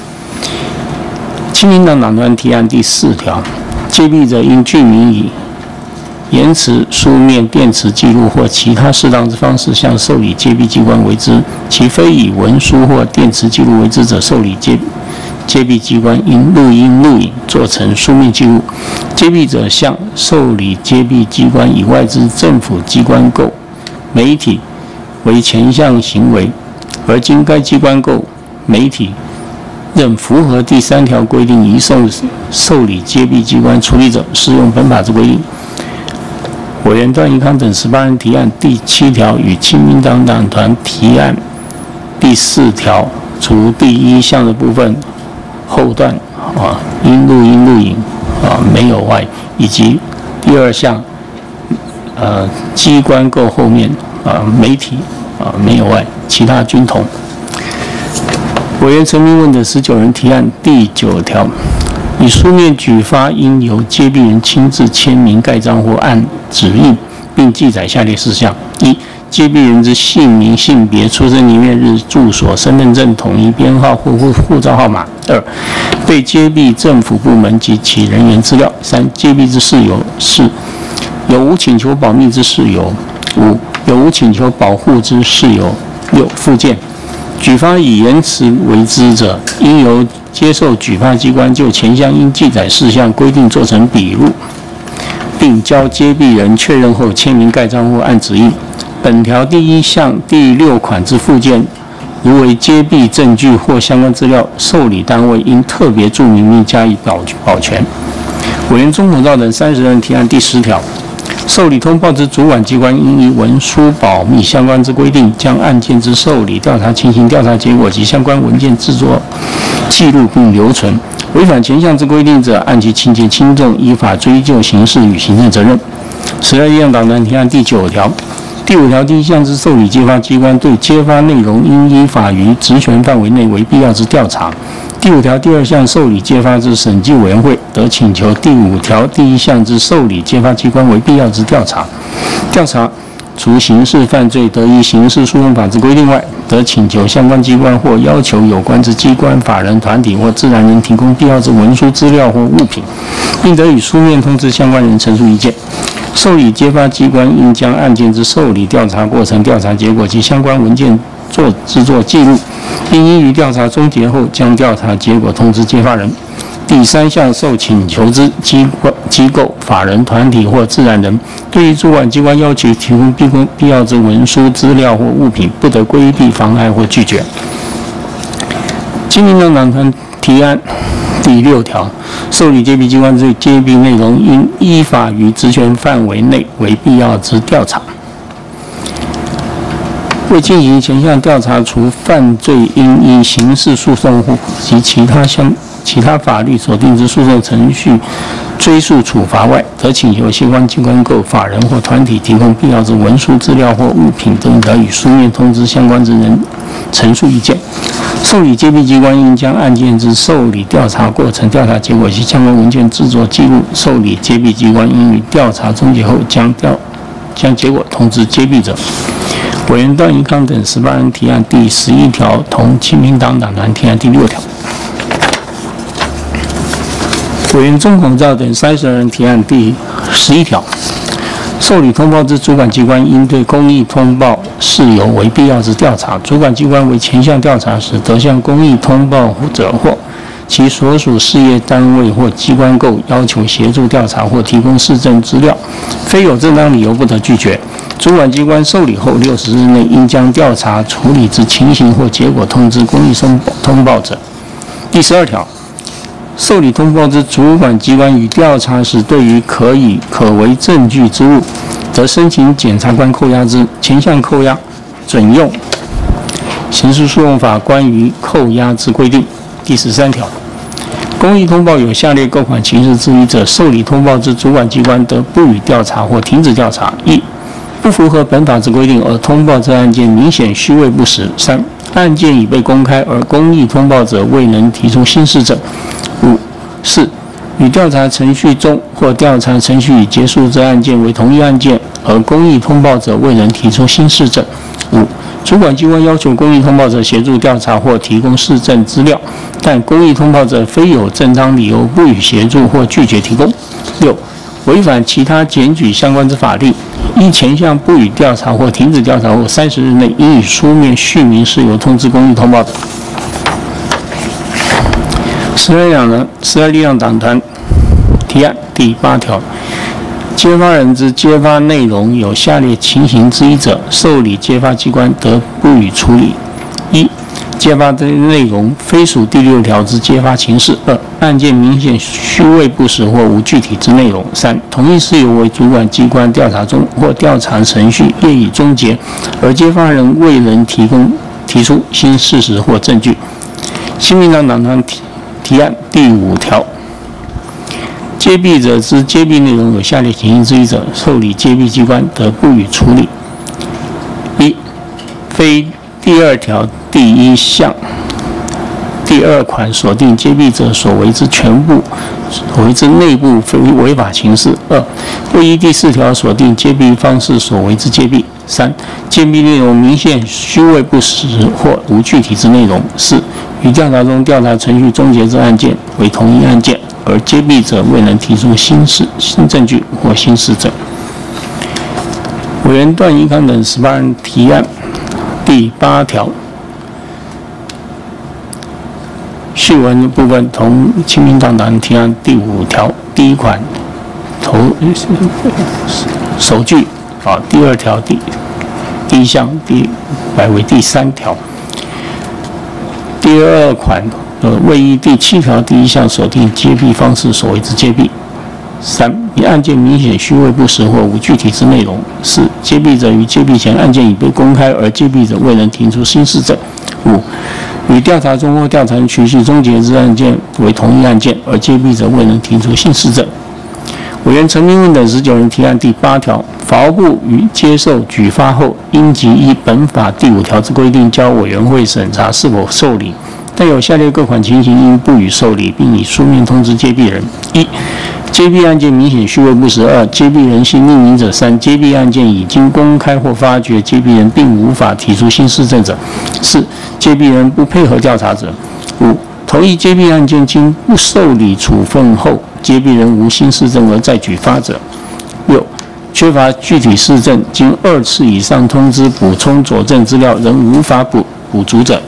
亲民党党团提案第4条，揭弊者应具名以言辞、书面、电磁记录或其他适当之方式向受理揭弊机关为之，其非以文书或电磁记录为之者，受理揭弊机关应录音录影，做成书面记录。揭弊者向受理揭弊机关以外之政府机关构媒体为前项行为，而经该机关构媒体认符合第3条规定移送受理揭弊机关处理者，适用本法之规定。委员段宜康等18人提案第7条，与亲民党党团提案第4条，除第1项的部分后段应录音录影没有外，以及第2项机关构后面媒体没有外，其他均同。委员陈明文等19人提案第9条，以书面举发应由揭弊人亲自签名盖章或按指印，并记载下列事项：一、揭弊人之姓名、性别、出生年月日、住所、身份证统一编号或护照号码；二、被揭弊政府部门及其人员资料；三、揭弊之事由是：有无请求保密之事由；五、有无请求保护之事由；六、附件。举发以言辞为之者，应由接受举发机关就前项应记载事项规定做成笔录，并交揭弊人确认后签名盖章或按指印。本条第1项第6款之附件，如为揭弊证据或相关资料，受理单位应特别注明并加以保全。委员钟口照等30人提案第10条，受理通报之主管机关应依文书保密相关之规定，将案件之受理、调查情形、调查结果及相关文件制作记录并留存。违反前项之规定者，按其情节轻重，依法追究刑事与行政责任。12项党团提案第9条，第5条第1项之受理揭发机关对揭发内容应依法于职权范围内为必要之调查。第5条第2项受理揭发之审计委员会得请求第5条第1项之受理揭发机关为必要之调查。调查除刑事犯罪得依刑事诉讼法之规定外，得请求相关机关或要求有关之机关、法人、团体或自然人提供必要之文书资料或物品，并得以书面通知相关人陈述意见。受理揭发机关应将案件之受理、调查过程、调查结果及相关文件制作记录，并应于调查终结后将调查结果通知揭发人。第3项受请求之机构、法人、团体或自然人，对于主管机关要求提供必要之文书资料或物品，不得规避、妨碍或拒绝。亲民党党团提案第6条，受理揭弊机关之揭弊内容应依法于职权范围内为必要之调查。为进行前项调查，除犯罪应依刑事诉讼及其他法律所定之诉讼程序追诉处罚外，得请求相关机关构、法人或团体提供必要之文书资料或物品等，得以书面通知相关之人陈述意见。受理揭弊机关应将案件之受理、调查过程、调查结果及相关文件制作记录。受理揭弊机关应于调查终结后将结果通知揭弊者。 委员段宜康等18人提案第11条，同亲民党党团提案第6条。委员钟孔照等32人提案第11条，受理通报之主管机关应对公益通报事由为必要之调查，主管机关为前项调查时，得向公益通报者或其所属事业单位或机关构要求协助调查或提供事证资料，非有正当理由不得拒绝。主管机关受理后60日内应将调查处理之情形或结果通知公益通报者。第12条，受理通报之主管机关于调查时，对于可为证据之物，则申请检察官扣押之。前项扣押准用刑事诉讼法关于扣押之规定。第13条，公益通报有下列各款情事之一者，受理通报之主管机关得不予调查或停止调查：一、不符合本法之规定而通报之案件明显虚伪不实；三、案件已被公开而公益通报者未能提出新事证；四、与调查程序中或调查程序已结束之案件为同一案件，而公益通报者未能提出新事证；五、主管机关要求公益通报者协助调查或提供事证资料，但公益通报者非有正当理由不予协助或拒绝提供；六、违反其他检举相关之法令，依前项不予调查或停止调查后30日内应以书面续明事由通知公益通报者。12力量党团提案第8条，揭发人之揭发内容有下列情形之一者，受理揭发机关得不予处理：一、揭发的内容非属第6条之揭发情事；二、案件明显虚伪不实或无具体之内容；三、同一事由为主管机关调查中或调查程序业已终结，而揭发人未能提出新事实或证据。新民党党团提案第5条，揭弊者之揭弊内容有下列情形之一者，受理揭弊机关得不予处理：一、非第2条第1项第2款锁定揭弊者所为之全部所为之内部非违法情事；二、不依第4条锁定揭弊方式所为之揭弊；三、揭弊内容明显虚伪不实或无具体之内容；四、与调查中调查程序终结之案件为同一案件，而揭弊者未能提出新证据或新事证。委员段宜康等18人提案第8条，序文的部分同亲民党党提案第5条第1款首句第2条第1项改为第3条。第2款未依第7条第1项锁定揭弊方式所为之揭弊；三、以案件明显虚伪不实或无具体之内容；四、揭弊者于揭弊前案件已被公开，而揭弊者未能提出新事证；五、与调查中或调查程序终结之案件为同一案件，而揭弊者未能提出新事证。委员陈明文等19人提案第8条，法务部于接受举发后，应即依本法第5条之规定，交委员会审查是否受理。但有下列各款情形应不予受理，并以书面通知揭弊人：一、揭弊案件明显虚伪不实；二、揭弊人系匿名者；三、揭弊案件已经公开或发觉揭弊人并无法提出新事证者；四、揭弊人不配合调查者；五、同一揭弊案件经不受理处分后，揭弊人无新事证而再举发者；六、缺乏具体事证，经2次以上通知补充佐证资料仍无法补足者。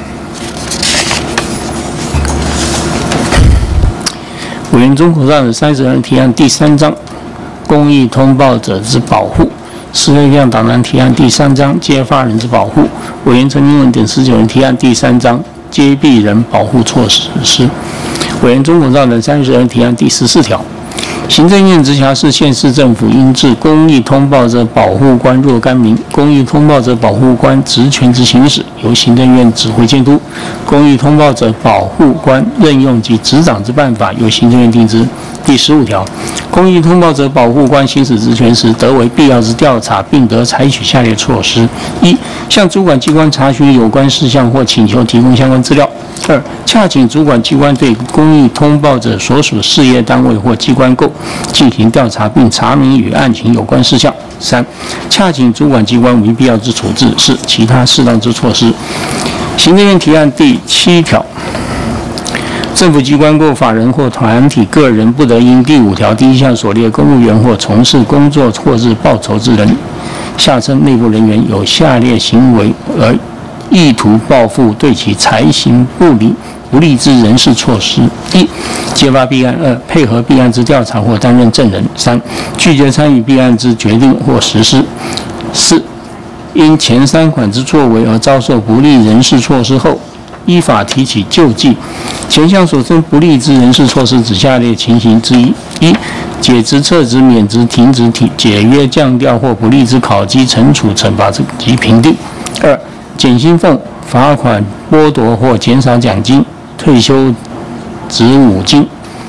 委员钟口照等30人提案第3章，公益通报者之保护；12力量党团提案第3章，揭发人之保护；委员陈明文等19人提案第3章，揭弊人保护措施。委员钟口照等30人提案第14条，行政院直辖市、县市政府应置公益通报者保护官若干名，公益通报者保护官职权之行使由行政院指挥监督，公益通报者保护官任用及执掌之办法由行政院定之。第15条，公益通报者保护官行使职权时，得为必要之调查，并得采取下列措施：一、向主管机关查询有关事项或请求提供相关资料； 2、洽请主管机关对公益通报者所属事业单位或机关构进行调查，并查明与案情有关事项。3、洽请主管机关为必要之处置。4、其他适当之措施。行政院提案第7条。政府机关构法人或团体个人不得因第5条第1项所列公务员或从事工作或是报酬之人（下称内部人员）有下列行为而意图报复，对其采行不利之人事措施： 1、揭发弊案； 2、配合弊案之调查或担任证人； 3、拒绝参与弊案之决定或实施； 4、因前3款之作为而遭受不利人事措施后，依法提起救济。前项所称不利之人事措施，指下列情形之一： 1、解职、撤职、免职、停职、解约、降调或不利之考绩、惩处、惩罚及评定； 2、减薪俸、罚款、剥夺或减少奖金、退休职务金；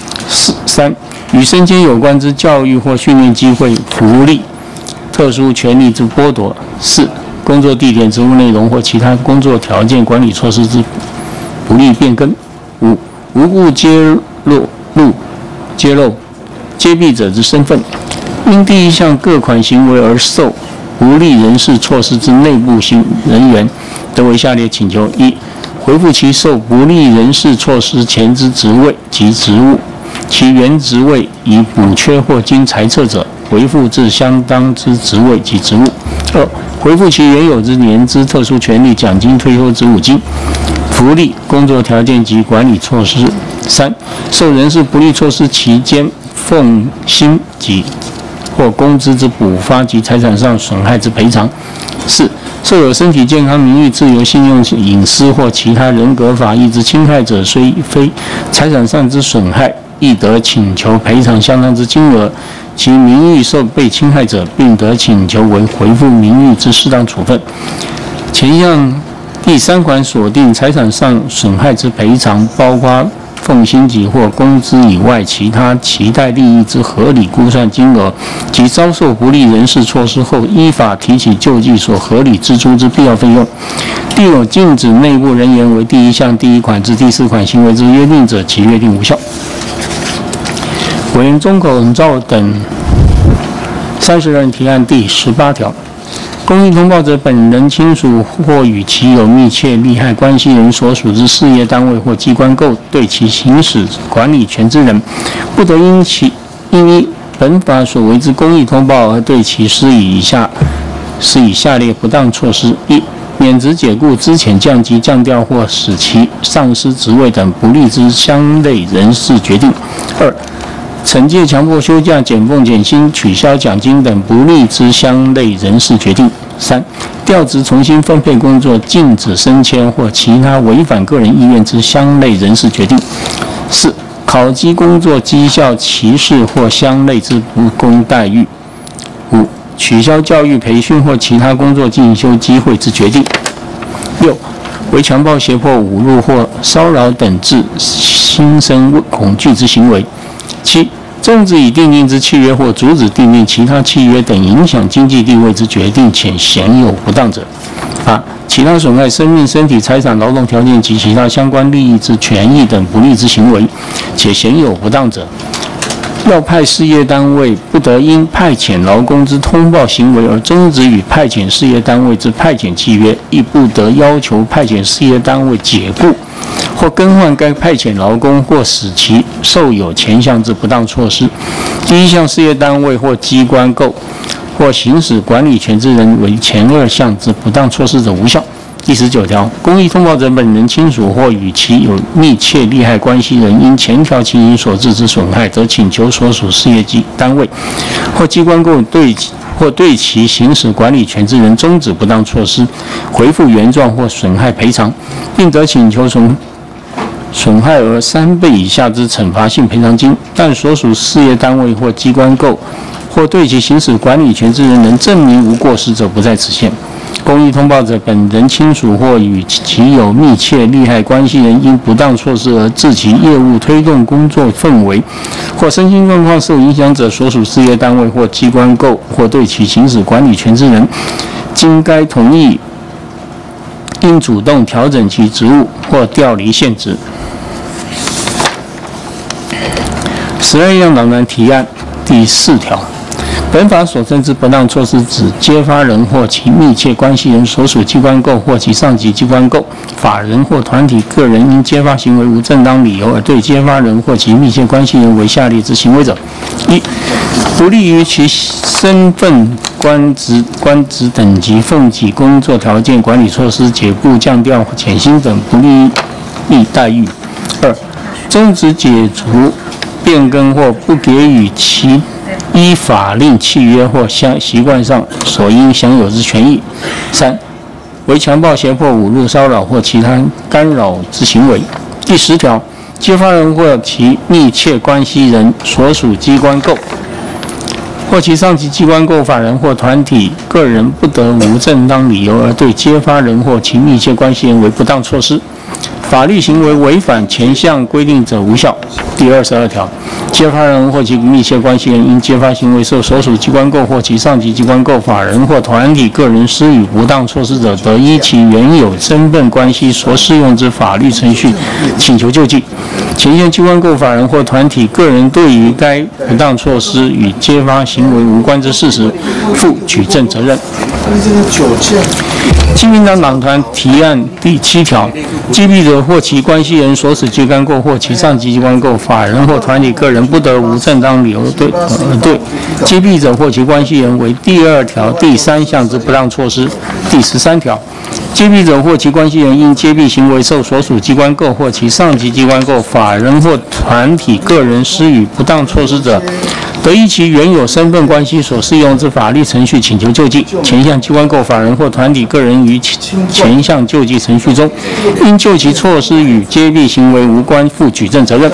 3、与升迁有关之教育或训练机会、福利、特殊权利之剥夺； 4、工作地点、职务内容或其他工作条件、管理措施之不利变更； 5、无故揭露揭弊者之身份，因第1项各款行为而受不利人事措施之内部人员，得为下列请求： 1、回复其受不利人事措施前之职位及职务，其原职位已补缺或经裁撤者，回复至相当之职位及职务； 2、回复其原有之年资、特殊权利、奖金、退休职务金、福利、工作条件及管理措施； 3、受人事不利措施期间奉薪及或工资之补发及财产上损害之赔偿； 4、受有身体健康、名誉、自由、信用、隐私或其他人格法益之侵害者，虽非财产上之损害，亦得请求赔偿相当之金额；其名誉受被侵害者，并得请求为回复名誉之适当处分。前项第3款锁定财产上损害之赔偿，包括奉薪及或工资以外其他期待利益之合理估算金额，及遭受不利人事措施后依法提起救济所合理支出之必要费用。另有禁止内部人员为第1项第1款至第4款行为之约定者，其约定无效。委员中口照等30人提案第18条。公益通报者本人亲属或与其有密切利害关系人所属之事业单位或机关构对其行使管理权之人，不得因依本法所为之公益通报而对其施以下列不当措施： 1、免职、解雇、资遣、降级、降调或使其丧失职位等不利之相类人事决定； 2、惩戒、强迫休假、减俸、减薪、取消奖金等不利之相类人事决定； 3、调职、重新分配工作、禁止升迁或其他违反个人意愿之相类人事决定； 4、考绩、工作绩效歧视或相类之不公待遇； 5、取消教育培训或其他工作进修机会之决定； 6、为强暴、胁迫、侮辱或骚扰等致心生恐惧之行为； 7、终止已订定之契约或阻止订定其他契约等影响经济地位之决定且显有不当者； 8、其他损害生命、身体、财产、劳动条件及其他相关利益之权益等不利之行为，且显有不当者。要派事业单位不得因派遣劳工之通报行为而终止与派遣事业单位之派遣契约，亦不得要求派遣事业单位解雇或更换该派遣劳工，或使其受有前项之不当措施。第1项事业单位或机关构或行使管理权之人为前2项之不当措施者无效。第19条，公益通报者本人亲属或与其有密切利害关系人因前条情形所致之损害，则请求所属事业单位或机关构对其行使管理权之人终止不当措施，回复原状或损害赔偿，并得请求损害额3倍以下之惩罚性赔偿金，但所属事业单位或机关构或对其行使管理权之人能证明无过失者，不在此限。公益通报者本人亲属或与其有密切利害关系人因不当措施而致其业务推动工作氛围或身心状况受影响者，所属事业单位或机关构或对其行使管理权之人，经该同意应主动调整其职务或调离现职。12项党团提案第4条。本法所称之不当措施，指揭发人或其密切关系人所属机关构或其上级机关构、法人或团体个人因揭发行为无正当理由而对揭发人或其密切关系人为下列之行为者：一、不利于其身份、官职等级、俸给、工作条件、管理措施、解雇、降调、减薪等不利益待遇；二、终止、解除、变更或不给予其依法令、契约或习惯上所应享有之权益；三、为强暴、胁迫、侮辱、骚扰或其他干扰之行为。第10条，揭发人或其密切关系人所属机关构或其上级机关构、法人或团体个人不得无正当理由而对揭发人或其密切关系人为不当措施，法律行为违反前项规定者无效。第22条，揭发人或其密切关系人因揭发行为受所属机关构或其上级机关构、法人或团体个人施予不当措施者，得依其原有身份关系所适用之法律程序请求救济。前项机关构、法人或团体个人对于该不当措施与揭发行为无关之事实，负举证责任。亲民党党团提案第7条，揭弊者或其关系人所属机关构或其上级机关构、法人或团体个人不得无正当理由对揭弊者或其关系人为第2条第3项之不当措施。第13条，揭弊者或其关系人因揭弊行为受所属机关构或其上级机关构、法人或团体个人施予不当措施者，得依其原有身份关系所适用之法律程序请求救济。前项机关构、法人或团体个人于前项救济程序中，因就其措施与揭弊行为无关，负举证责任。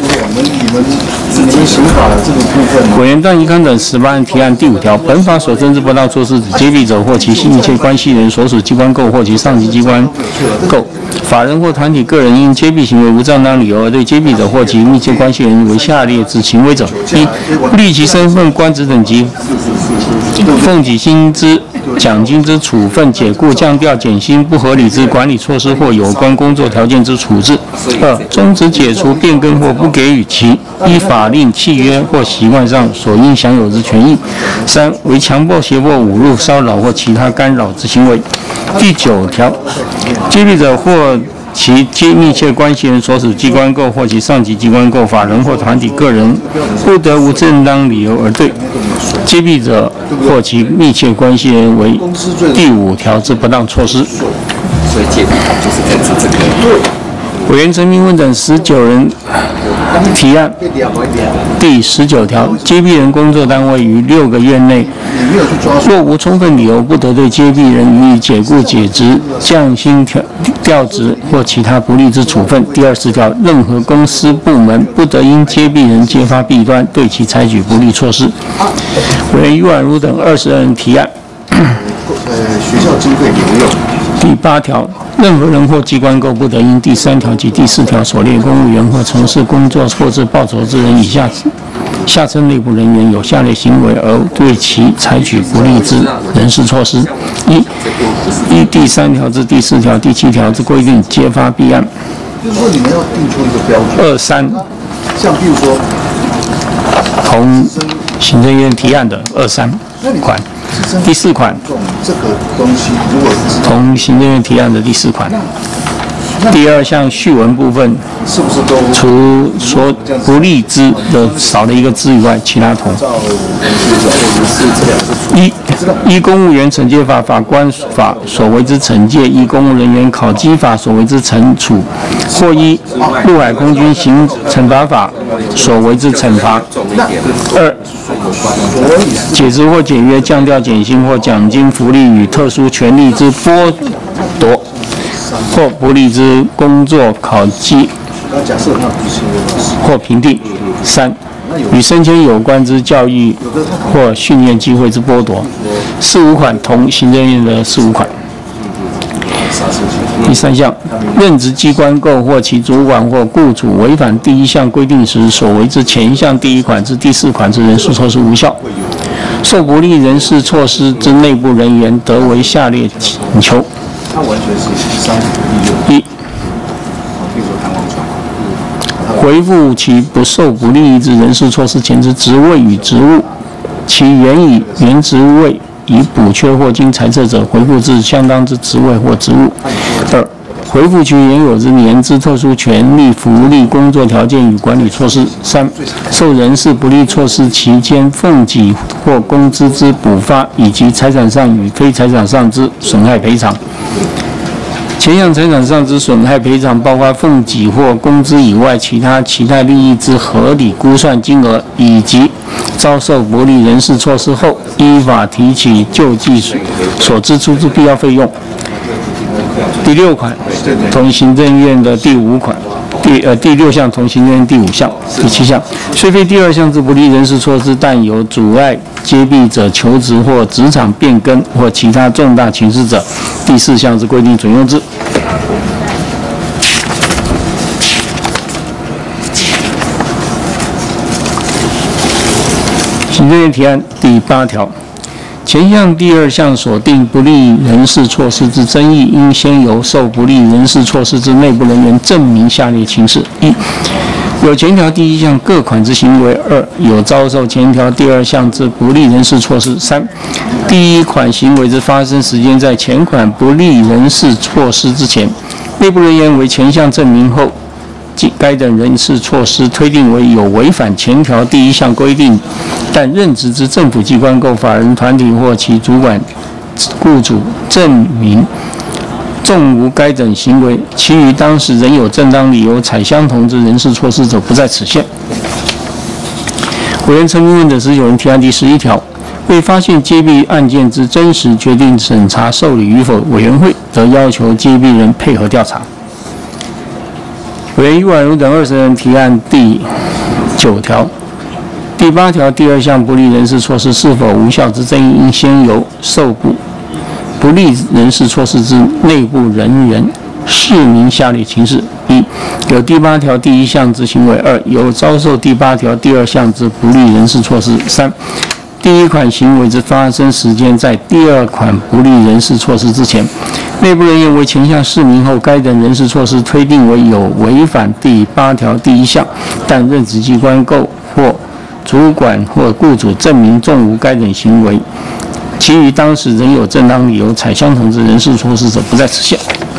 委员段宜康等18人提案第5条，本法所称之不当措施，指揭弊者或其密切关系人所属机关构或其上级机关构、法人或团体个人因揭弊行为无正当理由而对揭弊者或其密切关系人为下列之行为者：一、不利其身份、官职等级、俸给、薪资、奖金之处分、解雇、降调、减薪、不合理之管理措施或有关工作条件之处置；二、终止、解除、变更或不给予其依法令、契约或习惯上所应享有之权益；三、为强迫、胁迫、侮辱、骚扰或其他干扰之行为。第9条，揭弊者或其密切关系人所属机关构或其上级机关构、法人或团体个人不得无正当理由而对揭弊者或其密切关系人为第5条之不当措施。 所以揭弊就是在指这个。 委员陈明文等19人提案第19条，揭弊人工作单位于6个月内，若无充分理由，不得对揭弊人予以解雇、解职、降薪、调职或其他不利之处分。第20条，任何公司部门不得因揭弊人揭发弊端，对其采取不利措施。委员于婉如等22人提案学校经费流用。 第8条，任何人或机关构不得因第3条及第4条所列公务员或从事工作获致报酬之人以下称内部人员有下列行为而对其采取不利之人事措施：一、依第3条至第4条、第7条之规定揭发弊案； 就是说你们要定出一个标准。 23， 像比如说， 同行政院提案的23款。第4款， 这个东西如果是同行政院提案的第4款。第2项序文部分， 是不是都除所不利之的少了一个之以外，其他同。依公务员惩戒法、法官法所为之惩戒，依公务人员考绩法所为之惩处，或依陆海空军刑惩罚法所为之惩罚。2、解职或解约、降调、减薪或奖金、福利与特殊权利之剥夺，或不利之工作考绩或评定。3、与升迁有关之教育或训练机会之剥夺。4、5款同行政院的4、5款。第3项，任职机关构或其主管或雇主违反第1项规定时，所为之前1项第1款至第4款之人事措施无效。受不利人事措施之内部人员，得为下列请求： 它完全是3 1， 比如说弹簧床， 回复其不受不利益之人事措施前之职位与职务，其原以原职位已补缺或经裁撤者，回复至相当之职位或职务。2、回复其原有之年资、特殊权利、福利、工作条件与管理措施。3、受人事不利措施期间俸给或工资之补发，以及财产上与非财产上之损害赔偿。前项财产上之损害赔偿，包括俸给或工资以外其他利益之合理估算金额，以及遭受不利人事措施后依法提起救济所支出之必要费用。第6款，同行政院的第5款。第6项同行政院第5项。第7项，虽非第2项之不利人事措施，但有阻碍接弊者求职或职场变更或其他重大情事者，第4项之规定准用之。行政院提案第8条。前项第2项所定不利人事措施之争议，应先由受不利人事措施之内部人员证明下列情事： 1、有前条第1项各款之行为； 2、有遭受前条第2项之不利人事措施； 3、第1款行为之发生时间在前款不利人事措施之前，内部人员为前项证明后，该等人事措施推定为有违反前条第1项规定，但任职之政府机关、法人团体或其主管雇主证明纵无该等行为，其余当时仍有正当理由采相同之人事措施者，不在此限。委员陈明问等19人提案第11条，为发现接弊案件之真实，决定审查受理与否，委员会则要求接弊人配合调查。委员于婉如等20人提案第9条。第8条第2项不利人事措施是否无效之争议，应先由受不利人事措施之内部人员释明下列情事： 1、有第8条第1项之行为； 2、有遭受第8条第2项之不利人事措施； 3、第1款行为之发生时间在第2款不利人事措施之前，内部人员为前项释明后，该等人事措施推定为有违反第8条第1项，但任职机关或主管或雇主证明纵无该等行为，其余当时仍有正当理由采相同之人事措施者，不在此限。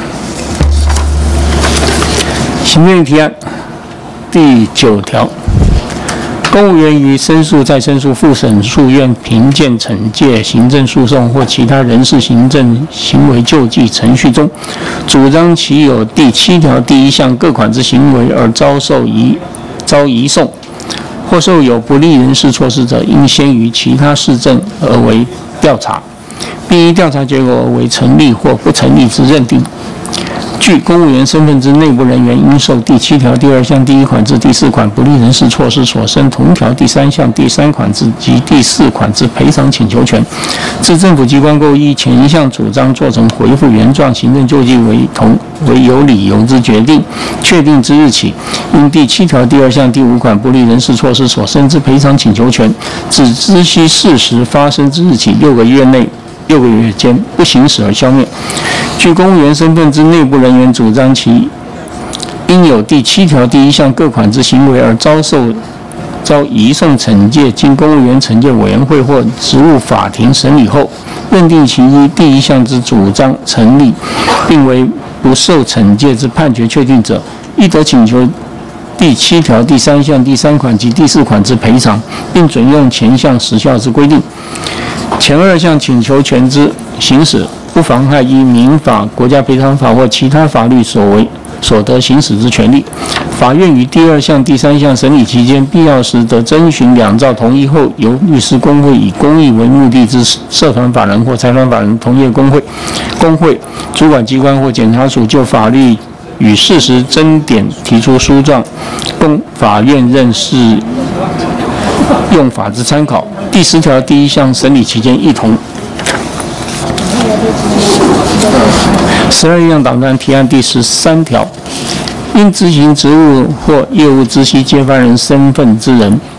行政院提案第9条。公务员于申诉、再申诉、复审、诉愿、评鉴、惩戒、行政诉讼或其他人事行政行为救济程序中，主张其有第7条第1项各款之行为而遭移送，或受有不利人事措施者，应先于其他事证而为调查，并依调查结果为成立或不成立之认定。据公务员身份之内部人员，应受第7条第2项第1款至第4款不利人事措施所生同条第3项第3款之及第4款之赔偿请求权。自政府机关构依前一项主张做成回复原状行政救济为有理由之决定，确定之日起，因第7条第2项第5款不利人事措施所生之赔偿请求权，自知悉事实发生之日起6个月间不行使而消灭。据公务员身份之内部人员主张其应有第7条第1项各款之行为而遭移送惩戒，经公务员惩戒委员会或职务法庭审理后，认定其依第1项之主张成立，并为不受惩戒之判决确定者，亦得请求第7条第3项第3款及第4款之赔偿，并准用前项时效之规定。前2项请求权之行使，不妨害依民法、国家赔偿法或其他法律所得行使之权利。法院于第2项、第3项审理期间，必要时得征询2造同意后，由律师公会以公益为目的之社团法人或财团法人同业公会、主管机关或检察署就法律与事实争点提出诉状，供法院认识用法之参考。第10条第1项审理期间一同。12样党团提案第13条，因执行职务或业务知悉接班人身份之人，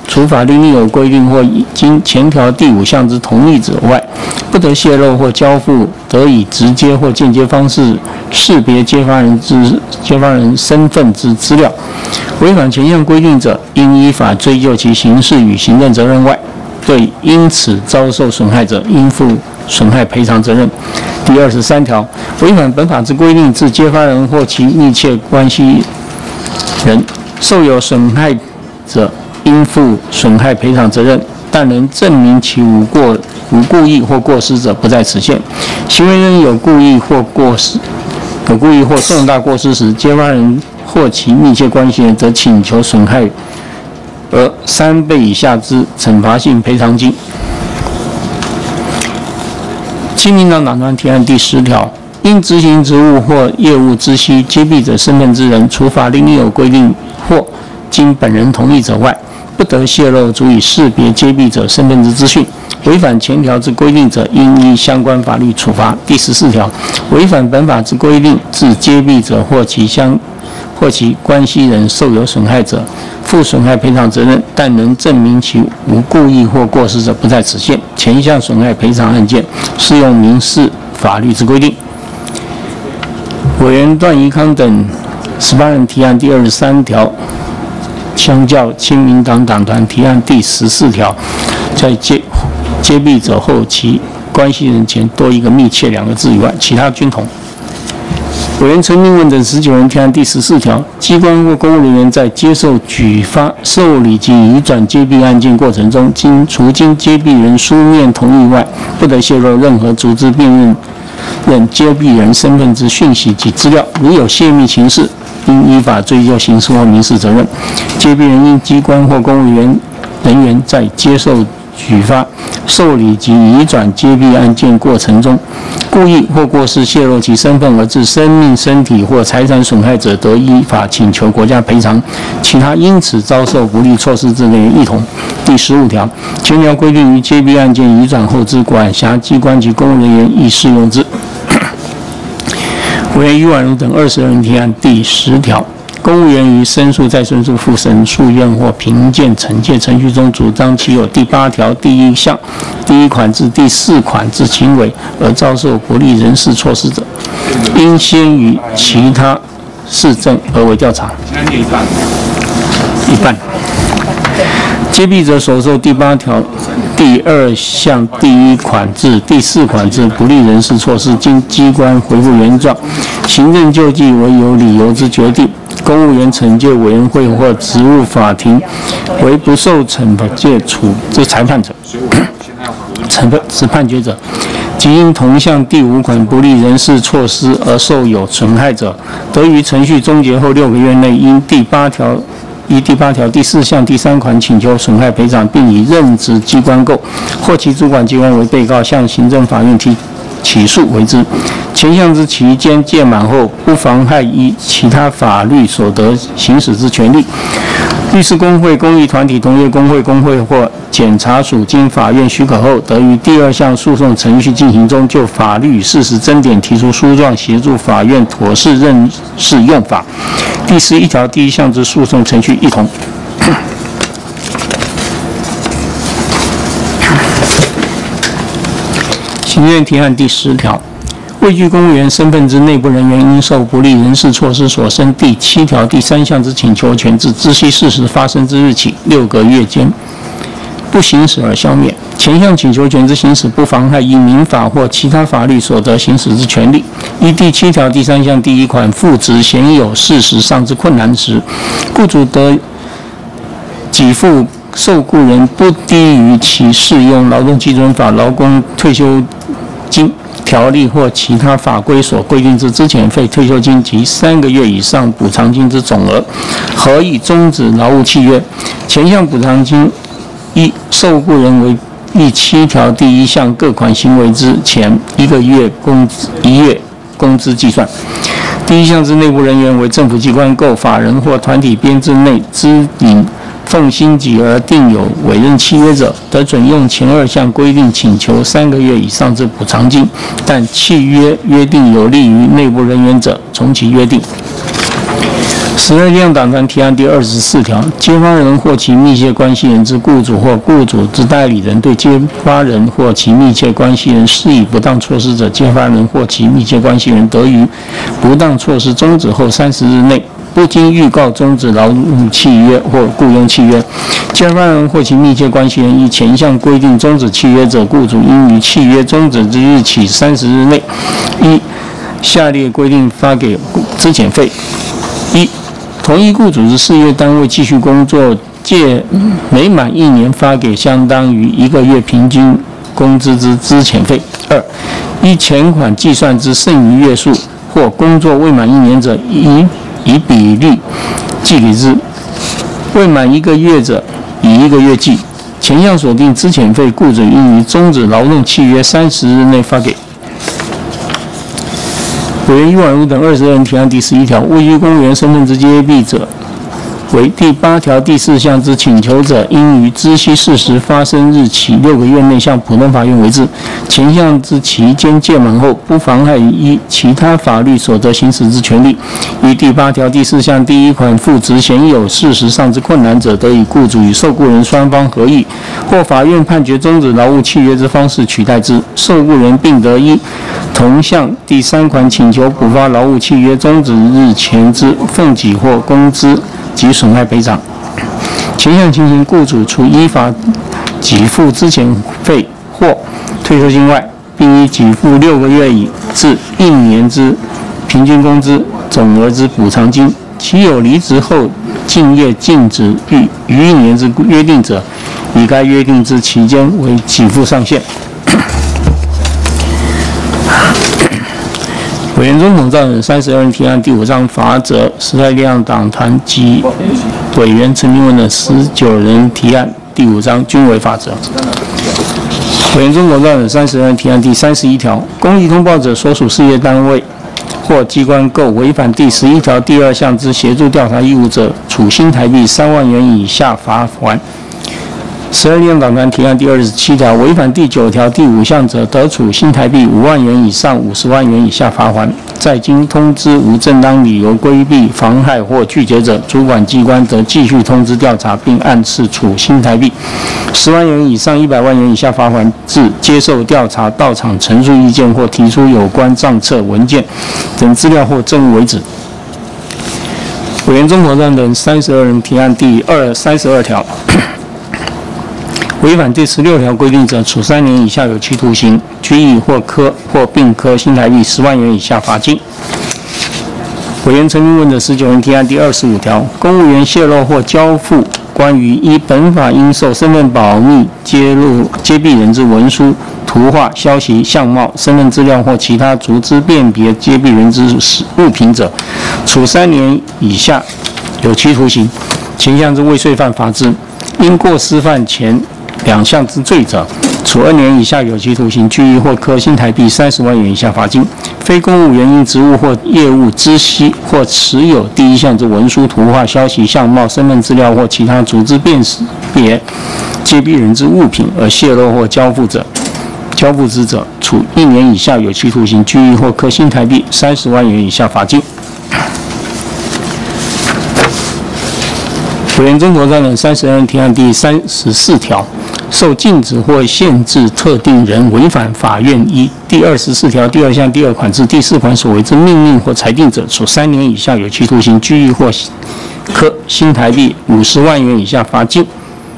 除法律另有规定或经前条第5项之同意者外，不得泄露或交付得以直接或间接方式识别揭发人身份之资料。违反前项规定者，应依法追究其刑事与行政责任外，对因此遭受损害者，应负损害赔偿责任。第23条，违反本法之规定，致揭发人或其密切关系人受有损害者，应负损害赔偿责任，但能证明其无故意或过失者，不在此限。行为人有故意或重大过失时，揭发人或其密切关系人则请求损害额3倍以下之惩罚性赔偿金。亲民党党团提案第10条，因执行职务或业务知悉揭弊者身份之人，除法令另有规定或经本人同意者外，不得泄露足以识别揭弊者身份之资讯。违反前条之规定者，应依相关法律处罚。第14条，违反本法之规定，致揭弊者或其关系人受有损害者，负损害赔偿责任，但能证明其无故意或过失者，不在此限。前项损害赔偿案件适用民事法律之规定。委员段宜康等18人提案第23条，相较亲民党党团提案第14条，在揭弊者后其关系人前多一个密切2个字以外，其他均同。委员陈明文等19人提案第14条，机关或公务人员在接受举发、受理及移转揭弊案件过程中，除经揭弊人书面同意外，不得泄露任何足之辨认揭弊人身份之讯息及资料。如有泄密情事，应依法追究刑事或民事责任。揭弊人因机关或公务人员在接受举发、受理及移转揭弊案件过程中，故意或过失泄露其身份而致生命、身体或财产损害者，得依法请求国家赔偿。其他因此遭受不利措施之类一同。第15条，前条规定于揭弊案件移转后之管辖机关及公务人员亦适用之。委员于婉如等20人提案第10条，公务员于申诉、再申诉、复审、诉愿或评鉴、惩戒程序中，主张其有第8条第1项第1款至第4款之行为而遭受不利人事措施者，应先于其他事证而为调查。一半。揭弊者所受第8条第2项第1款至第4款之不利人事措施，经机关回复原状，行政救济为有理由之决定，公务员惩戒委员会或职务法庭为不受惩戒处之裁判者，之判决者，即因同项第5款不利人事措施而受有损害者，得于程序终结后6个月内，因第8条第4项第3款请求损害赔偿，并以任职机关构或其主管机关为被告，向行政法院提起诉为之。前项之期间届满后，不妨害依其他法律所得行使之权利。律师公会、公益团体、同业公会或检察署经法院许可后，得于第2项诉讼程序进行中，就法律与事实争点提出诉状，协助法院妥适认识用法。第11条第1项之诉讼程序一同。行政院提案第10条，位居公务员身份之内部人员，因受不利人事措施所生第7条第3项之请求权，自知悉事实发生之日起6个月间不行使而消灭。前项请求权之行使，不妨害依民法或其他法律所得行使之权利。依第7条第3项第1款复职显有事实上之困难时，雇主得给付受雇人不低于其适用劳动基准法、劳工退休金条例或其他法规所规定之资遣费、退休金及3个月以上补偿金之总额，何以终止劳务契约。前项补偿金依受雇人为第7条第1项各款行为之前1月工资计算。第1项之内部人员为政府机关构、法人或团体编制内支领奉薪给而订有委任契约者，得准用前2项规定请求3个月以上之补偿金，但契约约定有利于内部人员者，从其约定。 时代力量党团提案第24条，揭发人或其密切关系人之雇主或雇主之代理人对揭发人或其密切关系人施以不当措施者，揭发人或其密切关系人得于不当措施终止后30日内，不经预告终止劳务契约或雇佣契约。揭发人或其密切关系人依前项规定终止契约者，雇主应于契约终止之日起30日内，依下列规定发给资遣费：一、同一雇主之事业单位继续工作，届每满1年发给相当于1个月平均工资之资遣费；二、依前款计算之剩余月数或工作未满1年者，以比率计给之；未满1个月者，以1个月计。前项锁定资遣费，雇主应于终止劳动契约30日内发给。委员余婉如等22人提案第11条，未依公务员身份之揭弊者，为第8条第4项之请求者，应于知悉事实发生日起6个月内向普通法院为之。前项之期间届满后，不妨碍依其他法律所得行使之权利。依第8条第4项第1款附执显有事实上之困难者，得以雇主与受雇人双方合议或法院判决终止劳务契约之方式取代之。受雇人并得依同项第3款请求补发劳务契约终止日前之俸给或工资及损害赔偿。前项情形，雇主除依法给付资遣费或退休金外，并依给付6个月以至1年之平均工资总额之补偿金。其有离职后竞业禁止逾1年之约定者，以该约定之期间为给付上限。委员中统造成32人提案第5章罚则，时代力量党团及委员陈明文的19人提案第5章均为罚则。委员中统造成32人提案第31条，公益通报者所属事业单位或机关构违反第11条第2项之协助调查义务者，处新台币3万元以下罚锾。时代力量党团提案第27条，违反第9条第5项者，得处新台币5万元以上50万元以下罚锾。在经通知无正当理由规避、妨害或拒绝者，主管机关得继续通知调查，并按次处新台币10万元以上100万元以下罚锾，至接受调查、到场陈述意见或提出有关账册、文件等资料或证物为止。委员中统站等32人提案第32条。违反第16条规定者，处3年以下有期徒刑、拘役或科或并科新台币10万元以下罚金。委员陈明文的19人提案第25条，公务员泄露或交付关于依本法应受身份保密揭弊人之文书、图画、消息、相貌、身份资料或其他足之辨别揭弊人之物品者，处3年以下有期徒刑，前项之未遂犯罚之；因过失犯前2项之罪者，处2年以下有期徒刑、拘役或科新台币30万元以下罚金。非公务员因职务或业务知悉或持有第1项之文书、图画、消息、相貌、身份资料或其他足之辨别揭弊人之物品而泄露或交付之者，处1年以下有期徒刑、拘役或科新台币30万元以下罚金。委员中国站等32人提案第34条，受禁止或限制特定人违反法院依第24条第2项第2款至第4款所为之命令或裁定者，处3年以下有期徒刑、拘役或科新台币50万元以下罚金。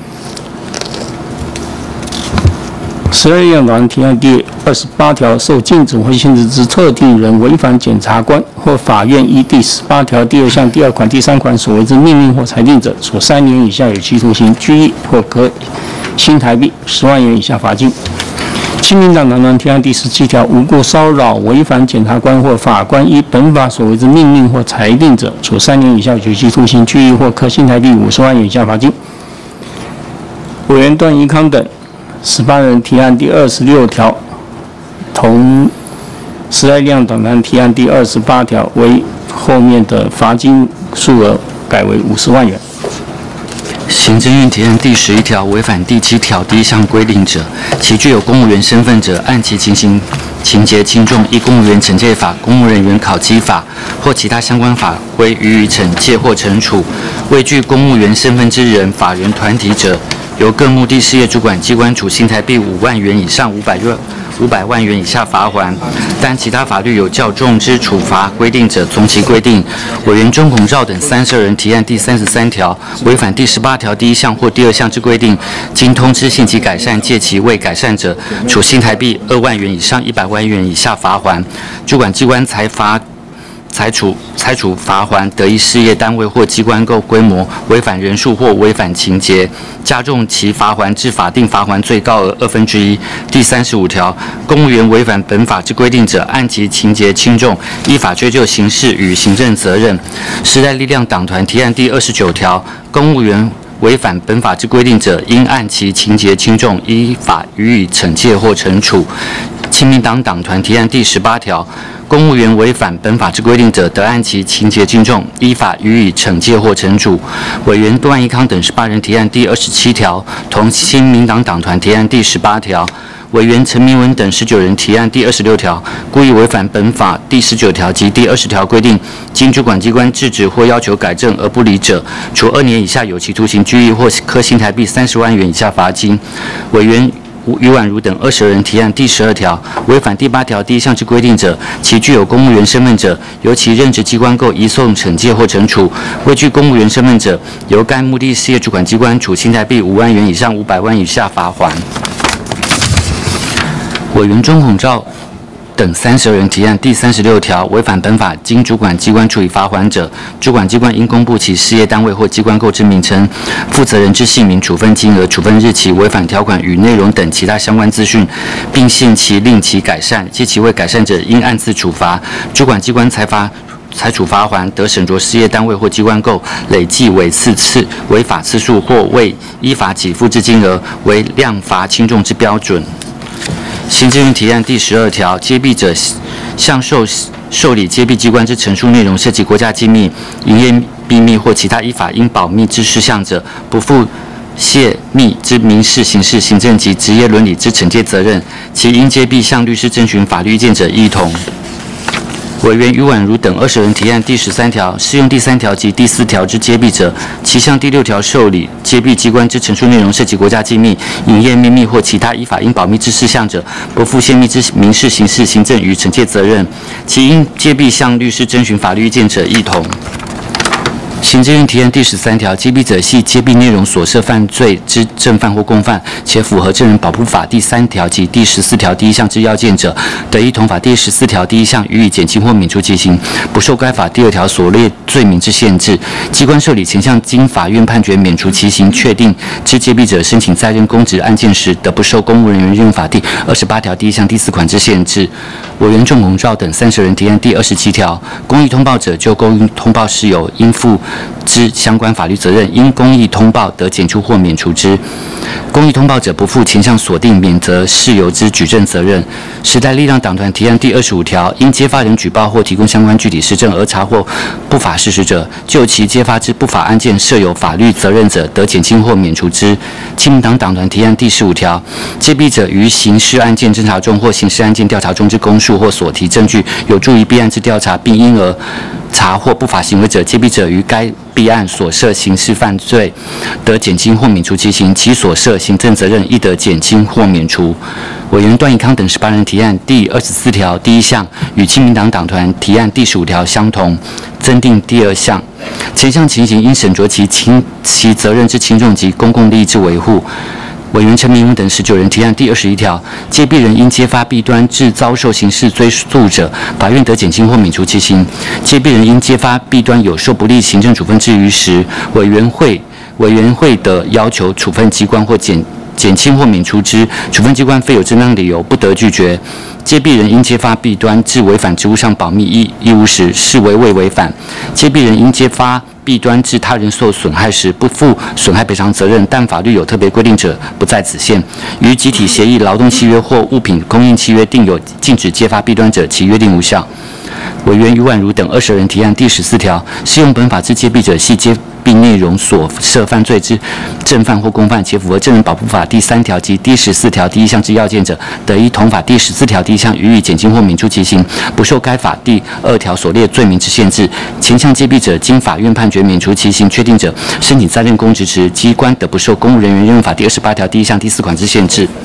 时代力量党团提案第28条，受禁止或限制之特定人违反检察官或法院依第18条第2项第2款第3款所为之命令或裁定者，处3年以下有期徒刑、拘役或科新台币10万元以下罚金。亲民党党团提案第17条，无故骚扰、违反检察官或法官依本法所为之命令或裁定者，处3年以下有期徒刑、拘役或科新台币50万元以下罚金。委员段宜康等18人提案第26条，同时代力量党团提案第28条，为后面的罚金数额改为50万元。 行政院提案第11条，违反第7条第1项规定者，其具有公务员身份者，按其情形情节轻重，依公务员惩戒法、公务人员考绩法或其他相关法规予以惩戒或惩处。未具公务员身份之人、法人团体者，由各目的事业主管机关处新台币5万元以上500万元以下罚锾，但其他法律有较重之处罚规定者，从其规定。委员钟孔照等32人提案第33条，违反第18条第1项或第2项之规定，经通知限期改善，届期未改善者，处新台币2万元以上100万元以下罚锾。主管机关裁处罚锾，得依事业单位或机关构规模违反人数或违反情节，加重其罚锾至法定罚锾最高额1/2。第35条，公务员违反本法之规定者，按其情节轻重，依法追究刑事与行政责任。时代力量党团提案第29条，公务员违反本法之规定者，应按其情节轻重，依法予以惩戒或惩处。亲民党党团提案第18条，公务员违反本法之规定者，得按其情节轻重，依法予以惩戒或惩处。委员段义康等18人提案第27条，同亲民党党团提案第18条。委员陈明文等19人提案第26条，故意违反本法第19条及第20条规定，经主管机关制止或要求改正而不理者，处2年以下有期徒刑、拘役或科新台币30万元以下罚金。委员于婉如等20人提案第12条，违反第8条第1项之规定者，其具有公务员身份者，由其任职机关构移送惩戒或惩处；未具公务员身份者，由该目的事业主管机关处新台币5万元以上500万以下罚锾。委员钟孔照等32人提案第36条，违反本法经主管机关处以罚锾者，主管机关应公布其事业单位或机关构之名称、负责人之姓名、处分金额、处分日期、违反条款与内容等其他相关资讯，并限期令其改善，届期未改善者，应按次处罚。主管机关裁处罚锾，得审酌事业单位或机关构累计违法次数或未依法给付之金额，为量罚轻重之标准。行政院提案第12条，揭弊者向受理揭弊机关之陈述内容涉及国家机密、营业秘密或其他依法应保密之事项者，不负泄密之民事、刑事、行政及职业伦理之惩戒责任，其应揭弊向律师征询法律意见者一同。委员于婉如等20人提案第13条，适用第3条及第4条之揭弊者，其向第6条受理揭弊机关之陈述内容涉及国家机密、营业秘密或其他依法应保密之事项者，不负泄密之民事、刑事、行政与惩戒责任，其应揭弊向律师征询法律意见者一同。行政院提案第13条，揭弊者系揭弊内容所涉犯罪之正犯或共犯，且符合证人保护法第3条及第14条第1项之要件者，得依同法第14条第1项予以减轻或免除其刑，不受该法第2条所列罪名之限制。机关受理前项经法院判决免除其刑确定之揭弊者，申请再任公职案件时，得不受公务人员任用法第28条第1项第4款之限制。委员钟孔照等30人提案第27条，公益通报者就公益通报事由应负之相关法律责任，因公益通报得减除或免除之。公益通报者不负前项所定免责事由之举证责任。时代力量党团提案第25条，因揭发人举报或提供相关具体实证而查获不法事实者，就其揭发之不法案件设有法律责任者，得减轻或免除之。亲民党党团提案第15条，揭弊者于刑事案件侦查中或刑事案件调查中之供述或所提证据有助于弊案之调查，并因而查获不法行为者，揭弊者于该弊案所涉刑事犯罪，得减轻或免除其刑；其所涉行政责任亦得减轻或免除。委员段义康等18人提案第24条第1项，与亲民党党团提案第15条相同，增订第2项。前项情形应审酌其责任之轻重及公共利益之维护。委员陈明文等19人提案第21条，揭弊人因揭发弊端致遭受刑事追诉者，法院得减轻或免除其刑；揭弊人因揭发弊端有受不利行政处分之余时，委员会得要求处分机关或减轻或免除之，处分机关非有正当理由不得拒绝。揭弊人因揭发弊端致违反职务上保密义务时，视为未违反；揭弊人因揭发弊端致他人受损害时，不负损害赔偿责任，但法律有特别规定者，不在此限。于集体协议、劳动契约或物品供应契约订有禁止揭发弊端者，其约定无效。 委员于婉如等20人提案第14条，适用本法之揭弊者系揭弊内容所涉犯罪之正犯或共犯，且符合证人保护法第3条及第14条第1项之要件者，得依同法第14条第1项予以减轻或免除其刑，不受该法第2条所列罪名之限制。前项揭弊者经法院判决免除其刑确定者，申请再任公职时，机关得不受公务人员任用法第28条第1项第4款之限制。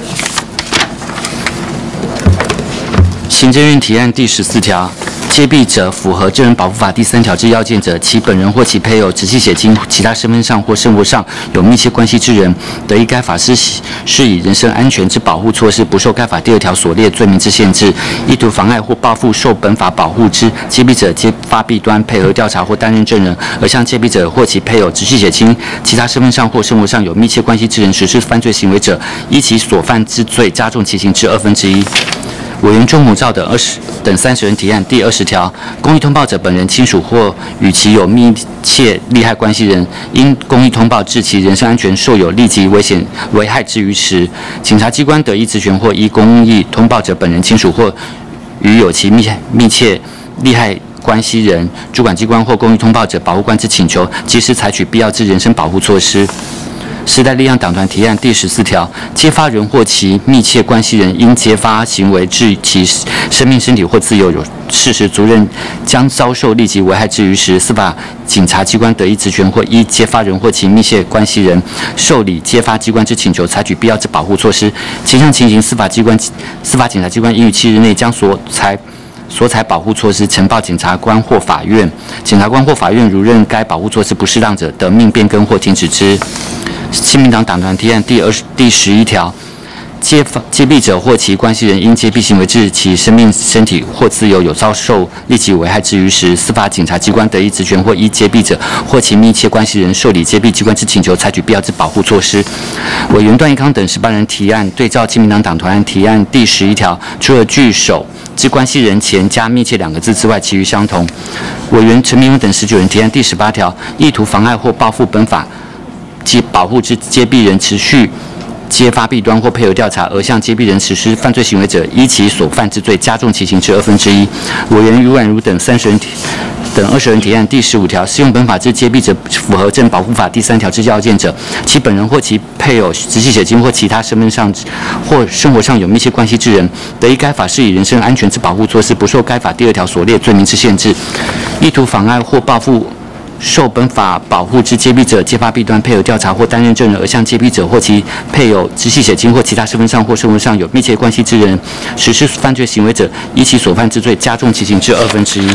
行政院提案第14条。揭弊者符合证人保护法第3条之要件者，其本人或其配偶、直系血亲、其他身份上或生活上有密切关系之人，得依该法施以人身安全之保护措施，不受该法第2条所列罪名之限制。意图妨碍或报复受本法保护之揭弊者，揭发弊端配合调查或担任证人，而向揭弊者或其配偶、直系血亲、其他身份上或生活上有密切关系之人实施犯罪行为者，依其所犯之罪加重其刑之1/2。委员钟母照等30人提案第20条，公益通报者本人亲属或与其有密切利害关系人，因公益通报致其人身安全受有立即危害之余时，警察机关得依职权或依公益通报者本人亲属或与有其密切利害关系人、主管机关或公益通报者保护官之请求，及时采取必要之人身保护措施。时代力量党团提案第14条，揭发人或其密切关系人因揭发行为致其生命、身体或自由有事实足认将遭受立即危害之余时，司法警察机关得依职权或依揭发人或其密切关系人受理揭发机关之请求，采取必要之保护措施。前项情形，司法警察机关应于7日内将所采保护措施呈报检察官或法院，检察官或法院如认该保护措施不适当者，得命变更或停止之。亲民党党团提案第11条，揭弊者或其关系人因揭弊行为致其生命、身体或自由有遭受立即危害之余时，司法警察机关得依职权或依揭弊者或其密切关系人受理揭弊机关之请求，采取必要之保护措施。委员段义康等18人提案对照亲民党党团案提案第11条，除了句首之关系人前加密切2个字之外，其余相同。委员陈明文等19人提案第18条，意图妨碍或报复本法及保护之揭弊人持续揭发弊端或配合调查而向揭弊人实施犯罪行为者，依其所犯之罪加重其刑之1/2。委员于婉如等20人提案第15条，适用本法之揭弊者符合证人保护法第3条之要件者，其本人或其配偶、直系血亲或其他身份上或生活上有密切关系之人，得依该法施以人身安全之保护措施，不受该法第2条所列罪名之限制。意图妨碍或报复受本法保护之揭弊者，揭发弊端配合调查或担任证人而向揭弊者或其配偶、直系血亲或其他身份上或生活上有密切关系之人实施犯罪行为者，依其所犯之罪加重其刑之1/2。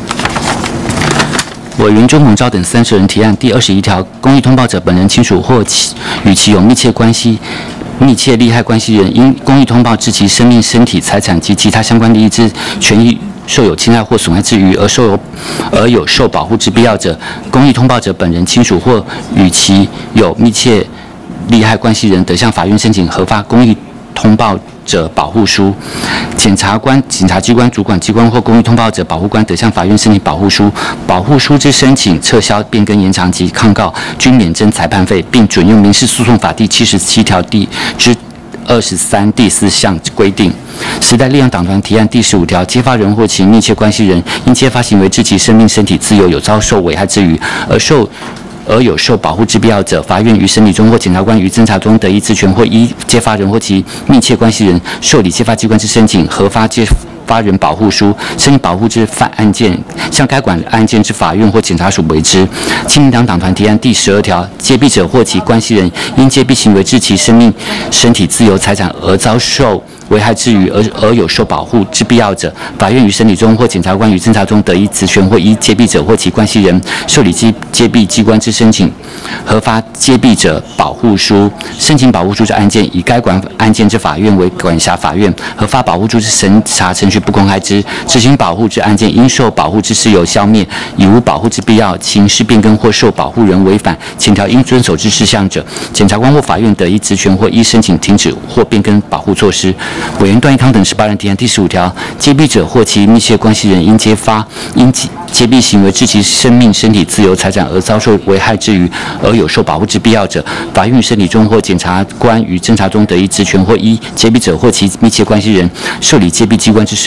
委员钟母照等30人提案第21条，公益通报者本人亲属或与其有密切利害关系人，因公益通报致其生命、身体、财产及其他相关利益之权益受有侵害或损害之余而有受保护之必要者，公益通报者本人亲属或与其有密切利害关系人，得向法院申请核发公益通报者保护书。检察官、警察机关主管机关或公益通报者保护官得向法院申请保护书。保护书之申请、撤销、变更、延长及抗告，均免征裁判费，并准用民事诉讼法第77条之23第4项规定。时代力量党团提案第15条，揭发人或其密切关系人因揭发行为致其生命、身体、自由有遭受危害之余而有受保护之必要者，法院于审理中或检察官于侦查中得依职权或依揭发人或其密切关系人受理揭发机关之申请，核发揭发人保护书，申请保护之犯案件，向该管案件之法院或检察署为之。亲民党党团提案第12条，揭弊者或其关系人因揭弊行为致其生命、身体、自由、财产而遭受危害之余而有受保护之必要者，法院于审理中或检察官于侦查中得依职权或依揭弊者或其关系人受理揭弊机关之申请，核发揭弊者保护书。申请保护书之案件，以该管案件之法院为管辖法院，核发保护书之审查程序不公开之，执行保护之案件，因受保护之事由消灭，已无保护之必要，情事变更或受保护人违反前条应遵守之事项者，检察官或法院得依职权或依申请停止或变更保护措施。委员段义康等18人提案第15条，揭弊者或其密切关系人因揭弊行为致其生命、身体、自由、财产而遭受危害之余而有受保护之必要者，法院于审理中或检察官于侦查中得依职权或依揭弊者或其密切关系人受理揭弊机关之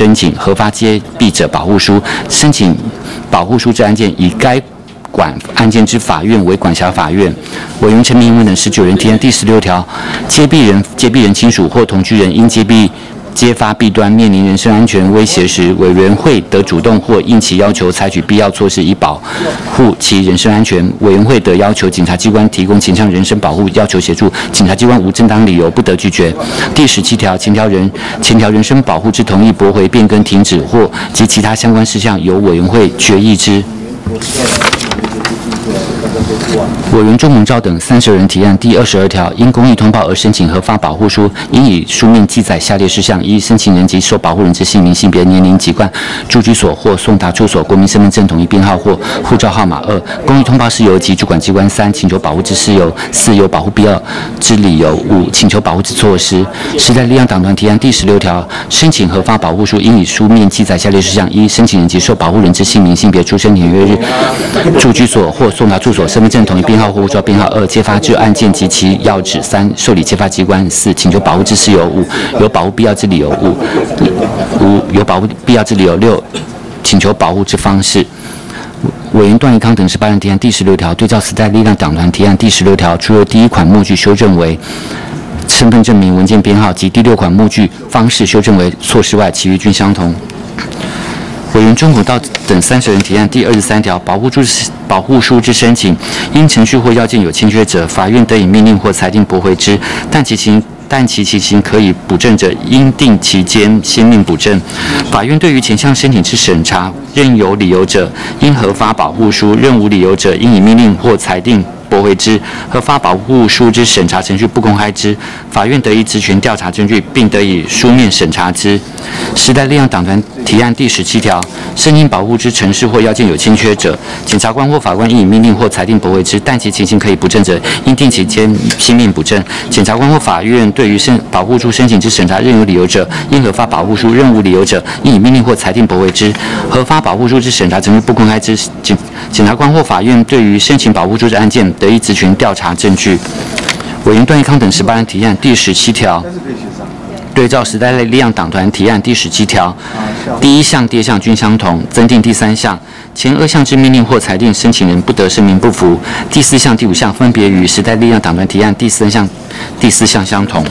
申请核发揭弊者保护书，申请保护书之案件以该管案件之法院为管辖法院。委员陈明文等19人提案第16条，揭弊人亲属或同居人因揭发弊端面临人身安全威胁时，委员会得主动或应其要求采取必要措施以保护其人身安全。委员会得要求检察机关提供前项人身保护要求协助，检察机关无正当理由不得拒绝。第17条，前条人身保护之同意、驳回、变更、停止或及其他相关事项，由委员会决议之。委员钟宏照等30人提案第22条，因公益通报而申请核发保护书，应以书面记载下列事项：一、申请人及受保护人之姓名、性别、年龄、籍贯、住居所或送达处所、国民身份证统一编号或护照号码；二、公益通报事由及主管机关；三、请求保护之事由；四、有保护必要之理由；五、请求保护之措施。时代力量党团提案第16条，申请核发保护书，应以书面记载下列事项：一、申请人及受保护人之姓名、性别、出生年月日、住居所或送达处所、身份证统一编号或护照编号；二、揭发之案件及其要旨；三、受理揭发机关；四、请求保护之事由；五、有保护必要之理由；五、有保护必要之理由；六、请求保护之方式。委员段宜康等18人提案第16条，对照时代力量党团提案第16条，除了第1款末句修正为身份证明文件编号及第6款末句方式修正为措施外，其余均相同。委员钟宏道等30人提案第23条，保护书之申请，因程序或要件有欠缺者，法院得以命令或裁定驳回之，但其情形可以补正者，应定期间先命补正。法院对于前项申请之审查，任有理由者，应核发保护书；任无理由者，应以命令或裁定驳回之。核发保护书之审查程序不公开之，法院得以职权调查证据，并得以书面审查之。时代力量党团提案第17条，申请保护之程式或要件有欠缺者，检察官或法官应以命令或裁定驳回之，但其情形可以补正者，应定期间先命补正。检察官或法院对于保护书申请之审查任有理由者，应核发保护书；任无理由者，应以命令或裁定驳回之。核发保护书之审查程序不公开之，检察官或法院对于申请保护书之案件得以职权调查证据。委员段宜康等18人提案第17条，对照时代力量党团提案第17条，第1项、第2项均相同，增订第3项，前2项之命令或裁定，申请人不得声明不服。第4项、第5项分别与时代力量党团提案第3项、第4项相同。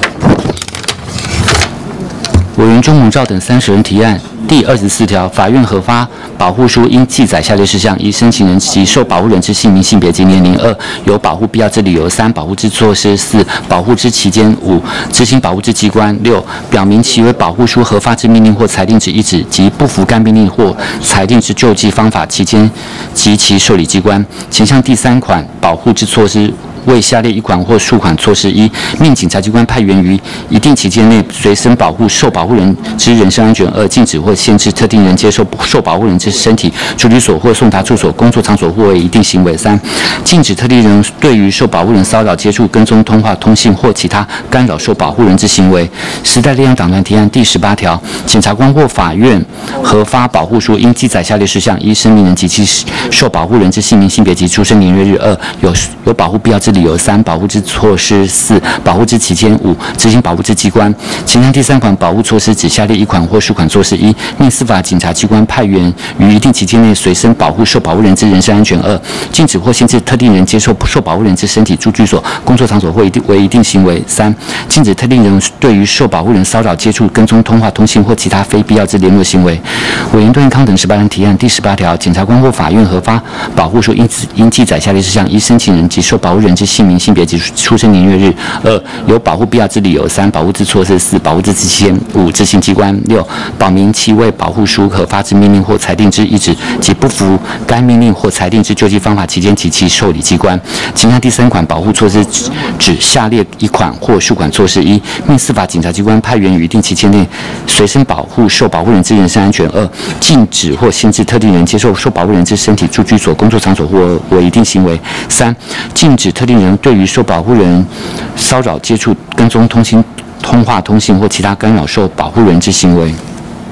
委员钟宏照等30人提案第24条，法院核发保护书应记载下列事项：一、申请人及受保护人之姓名、性别及年龄；二、有保护必要之理由；三、保护之措施；四、保护之期间；五、执行保护之机关；六、表明其为保护书核发之命令或裁定之意旨及不服该命令或裁定之救济方法、期间及其受理机关。前项第3款保护之措施，为下列1款或数款措施：一、命检察机关派员于一定期间内随身保护受保护人之人身安全；二、禁止或限制特定人接受受保护人之身体、住居所或送达处所、工作场所或为一定行为；三、禁止特定人对于受保护人骚扰、接触、跟踪、通话、通信或其他干扰受保护人之行为。时代力量党团提案第18条，检察官或法院核发保护书应记载下列事项：一、声明人及其受保护人之姓名、性别及出生年月日；二、有保护必要之理由；三、保护之措施；四、保护之期间；五、执行保护之机关。前项第3款保护措施指下列1款或数款措施：一、命司法检察机关派员于一定期间内随身保护受保护人之人身安全；二、禁止或限制特定人接受受保护人之身体、住居所、工作场所或为一定行为；三、禁止特定人对于受保护人骚扰、接触、跟踪、通话、通信或其他非必要之联络行为。委员段宜康等18人提案第18条，检察官或法院核发保护书应记载下列事项：一、申请人及受保护人之姓名、性别及出生年月日；二、有保护必要之理由；三、保护之措施；四、保护之期间；五、执行机关；六、保明其为保护书核发之命令或裁定之意旨及不服该命令或裁定之救济方法、期间及其受理机关。前项第3款保护措施指下列1款或数款措施：一、命司法检察机关派员于一定期间内随身保护受保护人之人身安全；二、禁止或限制特定人接受受保护人之身体、住居所、工作场所或为一定行为；三、禁止特定人对于受保护人骚扰、接触、跟踪、通话、通信或其他干扰受保护人之行为。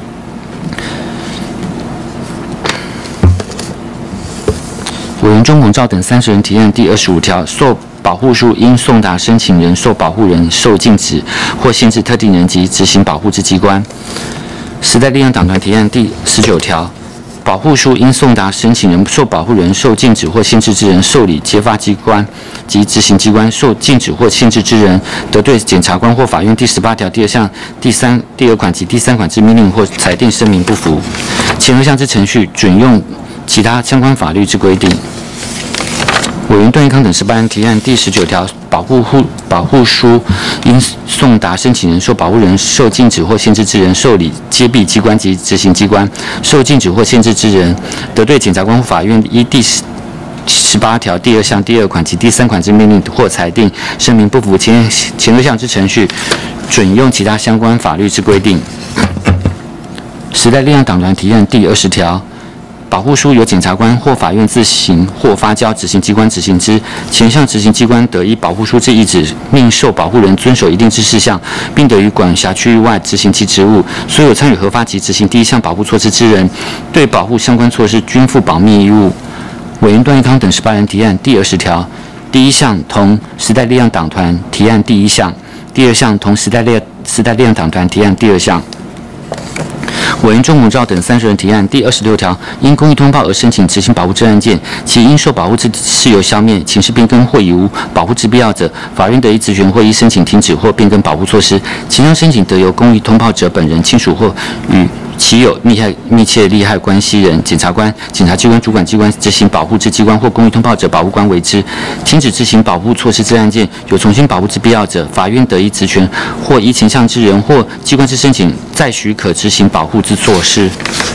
委员钟宏照等30人提案第25条，受保护书应送达申请人、受保护人、受禁止或限制特定人及执行保护之机关。 时代力量党团提案第19条。保护书应送达申请人、受保护人、受禁止或限制之人、受理揭发机关及执行机关、受禁止或限制之人，得对检察官或法院第18条第2项第2款及第3款之命令或裁定声明不服，前2项之程序准用其他相关法律之规定。委员段义康等18人提案第19条，保护书应送达申请人、受保护人、受禁止或限制之人、受理揭弊机关及执行机关、受禁止或限制之人，得对检察官或法院依第18条第2项第2款及第3款之命令或裁定声明不服，前2项之程序准用其他相关法律之规定。时代力量党团提案第20条。保护书由检察官或法院自行或发交执行机关执行之，前项执行机关得依保护书之意旨，命受保护人遵守一定之事项，并得于管辖区域外执行其职务。所有参与核发及执行第1项保护措施之人，对保护相关措施均负保密义务。委员段义康等18人提案第20条，第1项同时代力量党团提案第1项，第2项同时代力量党团提案第2项。委员钟母照等30人提案第26条，因公益通报而申请执行保护之案件，其因受保护之事由消灭、情势变更或已无保护之必要者，法院得依职权或依申请停止或变更保护措施。其中申请得由公益通报者本人、亲属或与其有密切利害关系人、检察官、检察机关主管机关执行保护之机关或公益通报者保护官为之。停止执行保护措施之案件，有重新保护之必要者，法院得依职权或依前项之人或机关之申请，再许可执行保护之措施。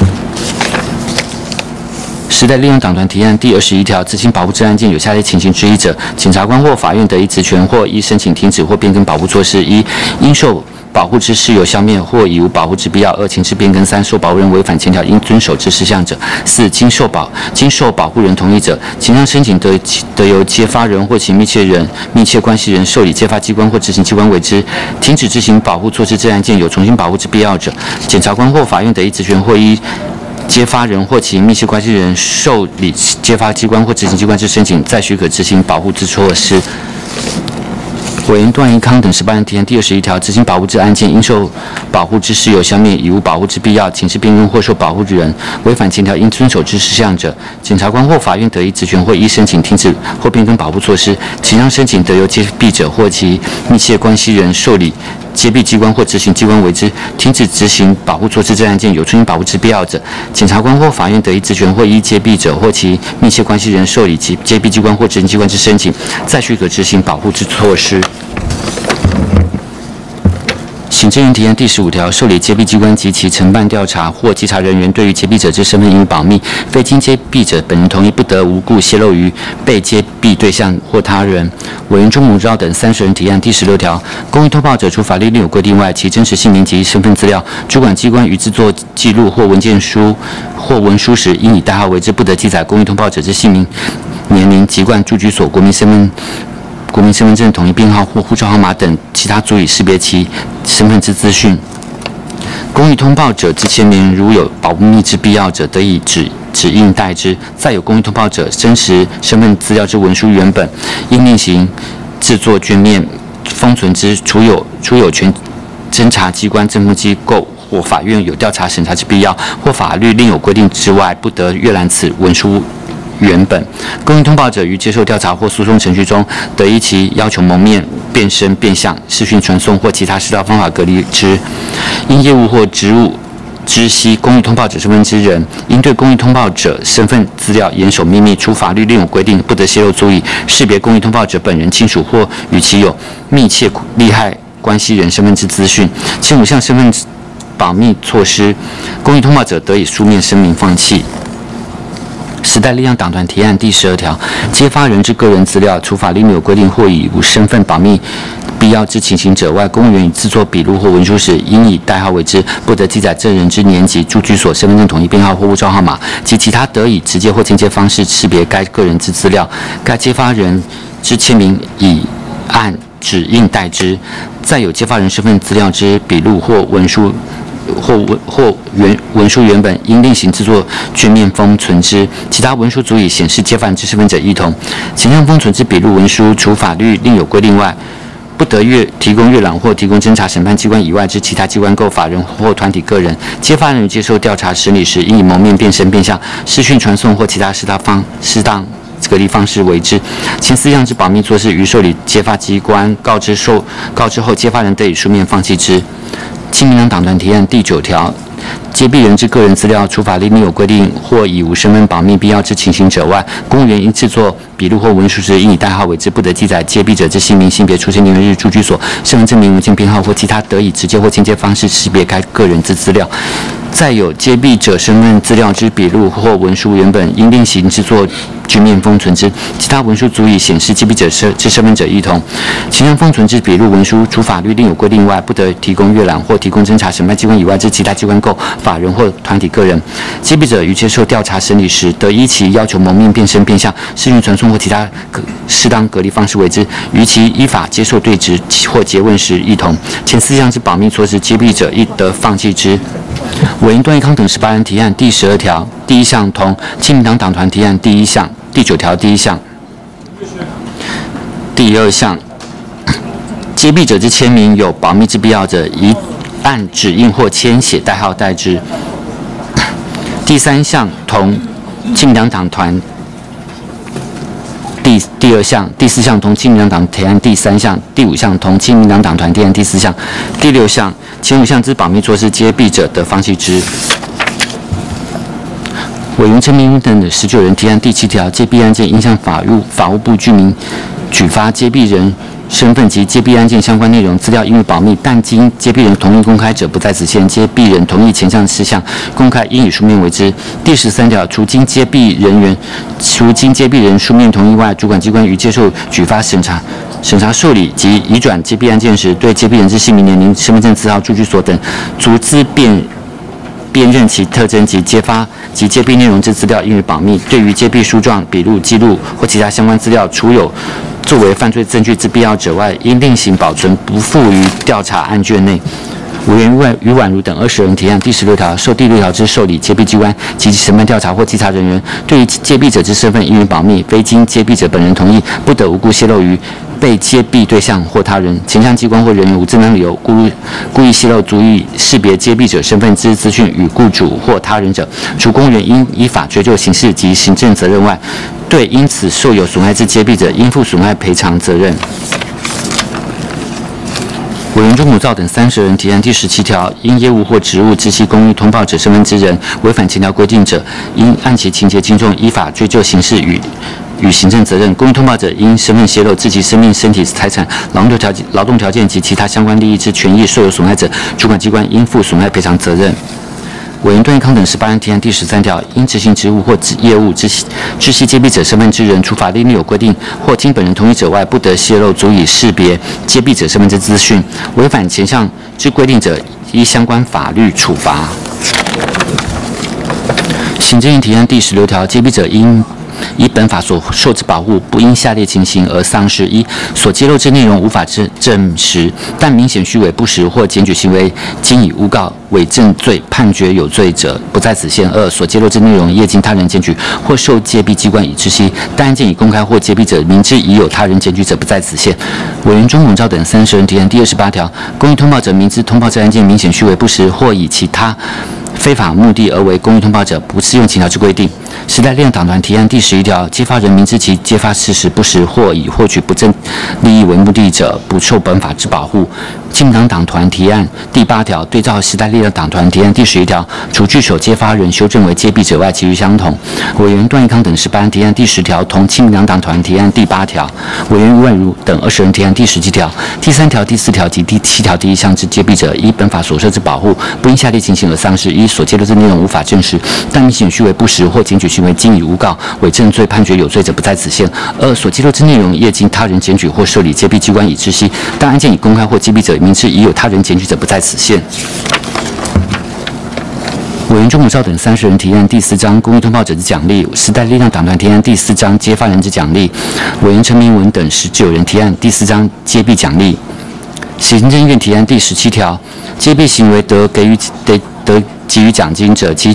时代力量党团提案第21条，执行保护之案件有下列情形之一者，检察官或法院得依职权或依申请停止或变更保护措施：一、应受保护之事由消灭或已无保护之必要；二、情势变更；三、受保护人违反前条应遵守之事项者；四、经受保护人同意者，前项申请得由揭发人或其密切关系人受理揭发机关或执行机关为之。停止执行保护措施之案件有重新保护之必要者，检察官或法院得依职权或依揭发人或其密切关系人受理揭发机关或执行机关之申请，再许可执行保护之措施。委员段义康等18人提案第21条，执行保护之案件，应受保护之事由消灭，已无保护之必要，情势变更或受保护人违反前条应遵守之事项者，检察官或法院得依职权或依申请停止或变更保护措施。前项申请得由揭弊者或其密切关系人受理揭弊机关或执行机关为之。停止执行保护措施之案件有重新保护之必要者，检察官或法院得依职权或依揭弊者或其密切关系人受理其揭弊机关或执行机关之申请，再许可执行保护之措施。行政院提案第15条，受理揭弊机关及其承办调查或稽查人员对于揭弊者之身份应保密，非经揭弊者本人同意，不得无故泄露于被揭弊对象或他人。委员钟母照等30人提案第16条，公益通报者除法律另有规定外，其真实姓名及身份资料，主管机关于制作记录或文件书或文书时，应以代号为之，不得记载公益通报者之姓名、年龄、籍贯、住居所、国民身份证统一编号或护照号码等其他足以识别其身份之资讯。公益通报者之签名如有保密之必要者，得以指印代之。再有公益通报者真实身份资料之文书原本，应另行制作卷面封存之。除有权侦查机关、政府机构或法院有调查审查之必要，或法律另有规定之外，不得阅览此文书原本。公益通报者于接受调查或诉讼程序中，得依其要求蒙面、变身、变相、视讯传送或其他适当方法隔离之。因业务或职务知悉公益通报者身份之人，应对公益通报者身份资料严守秘密，除法律另有规定，不得泄露足以识别公益通报者本人、亲属或与其有密切利害关系人身份之资讯。前5项身份保密措施，公益通报者得以书面声明放弃。时代力量党团提案第12条，揭发人之个人资料，除法律没有规定或以无身份保密必要之情形者外，公务员以制作笔录或文书时，应以代号为之，不得记载证人之年级、住居所、身份证统一编号或护照号码及其他得以直接或间接方式识别该个人之资料。该揭发人之签名以按指印代之。再有揭发人身份资料之笔录或文书文书原本，应另行制作卷面封存之。其他文书足以显示揭发人之身份者一同。前项封存之笔录文书，除法律另有规定外， 不得提供阅览或提供侦查审判机关以外之其他机关构、法人或团体个人。揭发人于接受调查审理时，应以蒙面、变声、变相、视讯传送或其他适当隔离方式为之。前4项之保密措施，于受理揭发机关告知后，揭发人得以书面放弃之。亲民党党团提案第9条。揭弊人之个人资料，除法律另有规定或以无身份保密必要之情形者外，公务员应制作笔录或文书时，应以代号为之，不得记载揭弊者之姓名、性别、出生年月日、住居所、身份证明文件编号或其他得以直接或间接方式识别该个人之资料。再有揭弊者身份资料之笔录或文书原本，应另行制作居面封存之。其他文书足以显示揭弊者之身份者一同。其他封存之笔录文书，除法律另有规定外，不得提供阅览或提供侦查审判机关以外之其他机关构、法人或团体个人。揭弊者于接受调查审理时，得依其要求蒙面、变声、变相、视讯传送或其他适当隔离方式为之。于其依法接受对质或诘问时，一同。前4项之保密措施，揭弊者亦得放弃之。委员段义康等18人提案第12条第1项同亲民党党团提案第1项第9条第1项。第2项，揭弊者之签名有保密之必要者，宜按指印或签写代号代之。第3项同亲民党党团第2项、第4项同亲民党党提案第3项、第5项同亲民党党团提案第4项、第6项，前5项之保密措施，揭弊者得放弃之。委员陈明云等19人提案第7条，揭弊案件应向法务部居民举发揭弊人身份及揭弊案件相关内容资料应予保密，但经揭弊人同意公开者不在此限。揭弊人同意前项事项公开，应以书面为之。第13条，除经揭弊人书面同意外，主管机关于接受举发审查受理及移转揭弊案件时，对揭弊人之姓名、年龄、身份证字号、住居所等逐资辨认其特征及揭发及揭弊内容之资料应予保密。对于揭弊书状、笔录、记录或其他相关资料，除有作为犯罪证据之必要者外，应另行保存，不附于调查案卷内。委员于婉如等20人提案第16条，受第6条之受理揭弊机关及其审判调查或稽查人员，对于揭弊者之身份应予保密，非经揭弊者本人同意，不得无故泄露于被揭弊对象或他人。前项机关或人员无正当理由故意泄露足以识别揭弊者身份之资讯与雇主或他人者，除公务员应依法追究刑事及行政责任外，对因此受有损害之揭弊者，应负损害赔偿责任。委员钟母照等30人提案第17条，因业务或职务知悉公益通报者身份之人违反前条规定者，应按其情节轻重依法追究刑事与行政责任。公益通报者因身份泄露致其生命、身体、财产、劳动条件及其他相关利益之权益受有损害者，主管机关应负损害赔偿责任。委员段义康等18人提案第13条，因执行职务或业务知悉揭弊者身份之人，除法律另有规定或经本人同意者外，不得泄露足以识别揭弊者身份之资讯。违反前项之规定者，依相关法律处罚。行政院提案第16条，揭弊者应依本法所受之保护，不因下列情形而丧失：一、所揭露之内容无法证实，但明显虚伪不实或检举行为经以诬告、伪证罪判决有罪者，不在此限；二、所揭露之内容业经他人检举或受揭弊机关已知悉，但案件已公开或揭弊者明知已有他人检举者，不在此限。委员钟永照等30人提案第28条，公益通报者明知通报之案件明显虚伪不实，或以其他非法目的而为公益通报者，不适用前条之规定。时代力量党团提案第11条，揭发人明知其揭发事实不实，或以获取不正利益为目的者，不受本法之保护。亲民党党团提案第8条，对照时代力量党团提案第11条，除具手揭发人修正为揭弊者外，其余相同。委员段义康等18人提案第10条，同亲民党党团提案第8条。委员于婉如等20人提案第17条、第3条、第4条及第7条第1项之揭弊者，依本法所设之保护，不因下列情形而丧失：一、所揭露之内容无法证实，但明显虚伪不实或检举行为经以诬告、伪证罪判决有罪者，不在此限；二、所揭露之内容业经他人检举或受理揭弊机关已知悉，但案件已公开或揭弊者明知已有他人检举者，不在此限。委员钟永照等30人提案第4章公益通报者之奖励，时代力量党团提案第4章揭发人之奖励，委员陈明文等19人提案第4章揭弊奖励。行政院提案第17条，揭弊行为得给予奖金者，其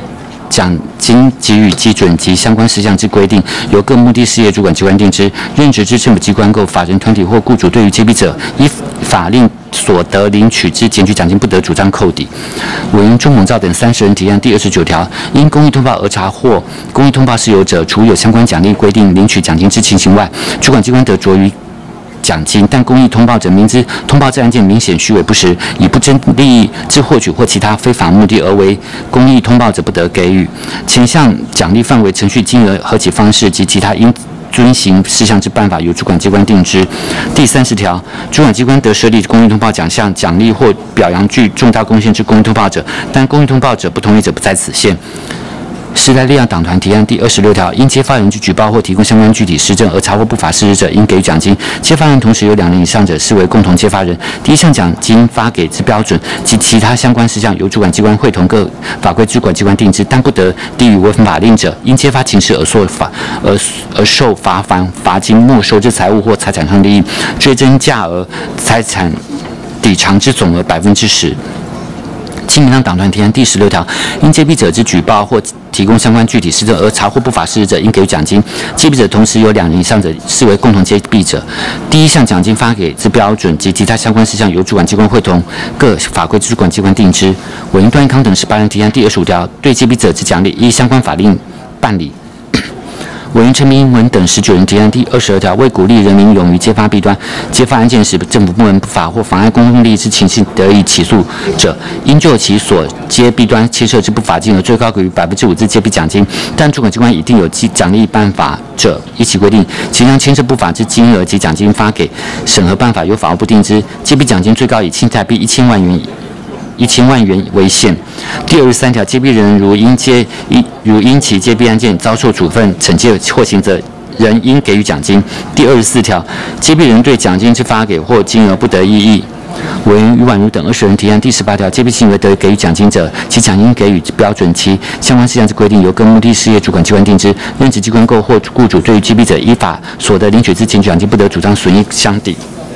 奖金给予基准及相关事项之规定，由各目的事业主管机关定之。任职之政府机关构、法人团体或雇主对于揭弊者依法令所得领取之检举奖金，不得主张扣抵。委员钟猛照等30人提案第29条，因公益通报而查获公益通报事由者，除有相关奖励规定领取奖金之情形外，主管机关得酌于奖金，但公益通报者明知通报之案件明显虚伪不实，以不真利益之获取或其他非法目的而为公益通报者，不得给予。前项奖励范围、程序、金额、核起方式及其他应遵行事项之办法，由主管机关定之。第30条，主管机关得设立公益通报奖项，奖励或表扬具重大贡献之公益通报者，但公益通报者不同意者不在此限。时代力量党团提案第26条，因揭发人之举报或提供相关具体实证而查获不法事实者，应给予奖金。揭发人同时有2人以上者，视为共同揭发人。第一项奖金发给之标准及其他相关事项，由主管机关会同各法规主管机关定之，但不得低于违反法令者，因揭发情事而受罚款、罚金、没收之财物或财产上利益，追征价额、财产抵偿之总额10%。亲民党党团提案第16条，因揭弊者之举报或提供相关具体事证而查获不法事实者，应给予奖金。揭弊者同时有2人以上者，视为共同揭弊者。第一项奖金发给之标准及其他相关事项，由主管机关会同各法规主管机关定之。委员段义康等18人提案第25条，对揭弊者之奖励依相关法令办理。委员陈明文等19人提案第22条，为鼓励人民勇于揭发弊端，揭发案件时政府部门不法或妨碍公共利益之情形得以起诉者，应就其所揭弊端牵涉之不法金额，最高给予5%之揭弊奖金。但主管机关已定有奖励办法者，依其规定，其将牵涉不法之金额及奖金发给审核办法由法务部定之。揭弊奖金最高以新台币1000万元为限。第23条，揭弊人如因其揭弊案件遭受处分、惩戒或刑责，人应给予奖金。第24条，揭弊人对奖金之发给或金额不得异议。委员于婉如等20人提案第18条，揭弊行为得给予奖金者，其奖金给予标准其相关事项之规定，由各目的事业主管机关定之。任职机关构或雇主对于揭弊者依法所得领取之检举奖金，不得主张损益相抵。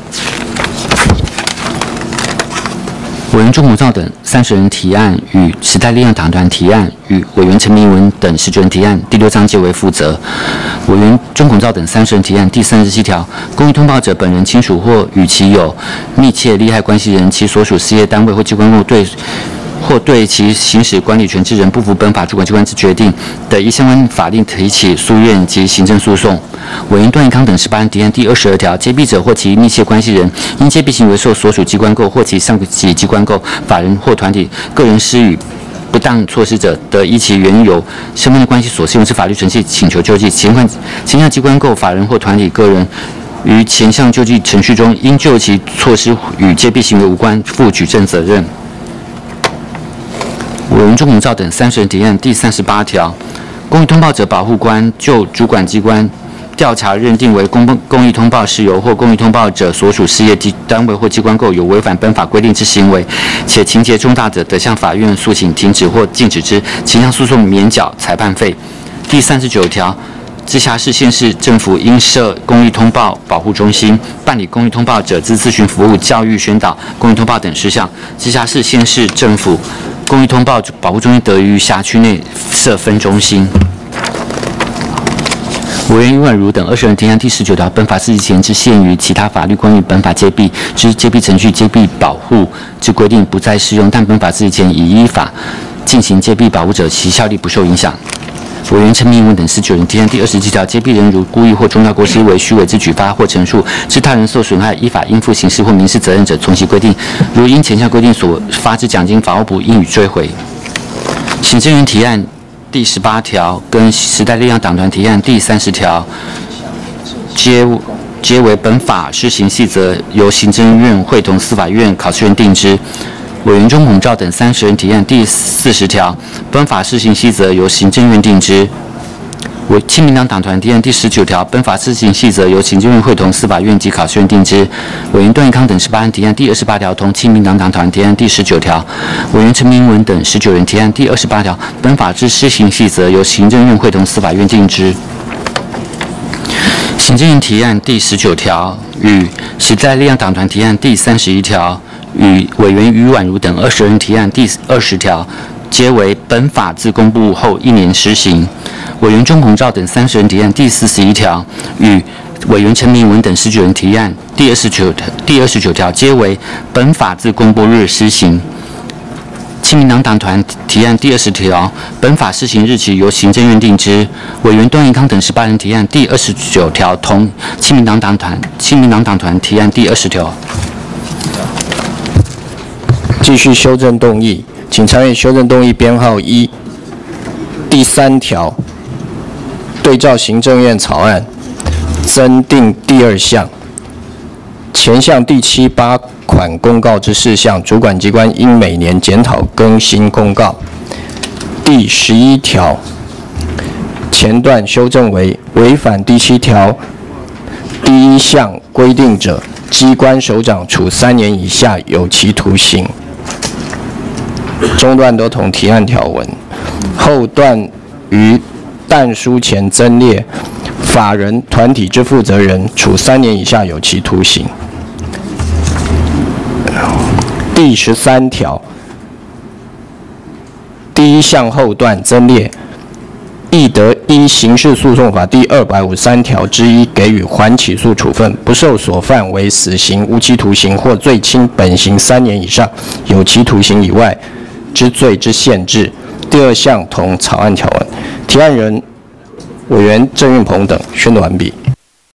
委员钟猛照等30人提案与时代力量党团提案与委员陈明文等19人提案第6章皆为负责。委员钟猛照等30人提案第37条，公益通报者本人亲属或与其有密切利害关系人，其所属事业单位或机关对其行使管理权之人不服本法主管机关之决定，得依相关法令提起诉愿及行政诉讼。委员段义康等18人提案第22条，揭弊者或其密切关系人，因揭弊行为受所属机关构或其上级机关构、法人或团体个人施予不当措施者，得依其原有身份的关系所适用之法律程序请求救济。前项机关构、法人或团体个人于前项救济程序中，应就其措施与揭弊行为无关，负举证责任。委员钟猛照等30人提案第38条，公益通报者保护官就主管机关调查认定为公益通报事由或公益通报者所属事业单位或机关构有违反本法规定之行为，且情节重大者，得向法院诉请停止或禁止之，前项诉讼免缴裁判费。第39条，直辖市、县市政府应设公益通报保护中心，办理公益通报者之咨询服务、教育宣导、公益通报等事项。直辖市、县市政府公益通报保护中心得于辖区内设分中心。委员于婉如等20人提案第19条，本法施行前之限于其他法律关于本法揭弊之揭弊程序、揭弊保护之规定不再适用，但本法施行前已依法进行揭弊保护者，其效力不受影响。委员陈明文等19人提案第27条，揭弊人如故意或重大过失为虚伪之举发或陈述，致他人受损害，依法应负刑事或民事责任者，从其规定。如因前项规定所发之奖金，法务部应予追回。行政院提案第18条跟时代力量党团提案第30条，皆为本法施行细则，由行政院会同司法院考试院定之。委员钟猛照等30人提案第40条，本法施行细则由行政院定之。亲民党党团提案第19条，本法施行细则由行政院会同司法院及考试院定之。委员段义康等18人提案第28条，同亲民党党团提案第19条。委员陈明文等19人提案第28条，本法之施行细则由行政院会同司法院定之。行政院提案第19条与时代力量党团提案第31条，与委员于婉如等20人提案第20条， 皆为本法自公布后1年施行。委员钟鹏照等30人提案第41条与委员陈明文等19人提案第29条皆为本法自公布日施行。亲民党党团提案第20条，本法施行日期由行政院定之。委员段宜康等18人提案第29条，同亲民党党团提案第20条。 继续修正动议，请参阅修正动议编号1第3条，对照行政院草案，增订第2项。前项第7、8款公告之事项，主管机关应每年检讨更新公告。第11条前段修正为违反第7条第1项规定者，机关首长处3年以下有期徒刑。中段都同提案条文，后段于但书前增列法人团体之负责人，处3年以下有期徒刑。第13条第1项后段增列，亦得依刑事诉讼法第253条之1给予缓起诉处分，不受所犯为死刑、无期徒刑或最轻本刑3年以上有期徒刑以外之罪之限制。第2项同草案条文。提案人委员郑运鹏等宣读完毕。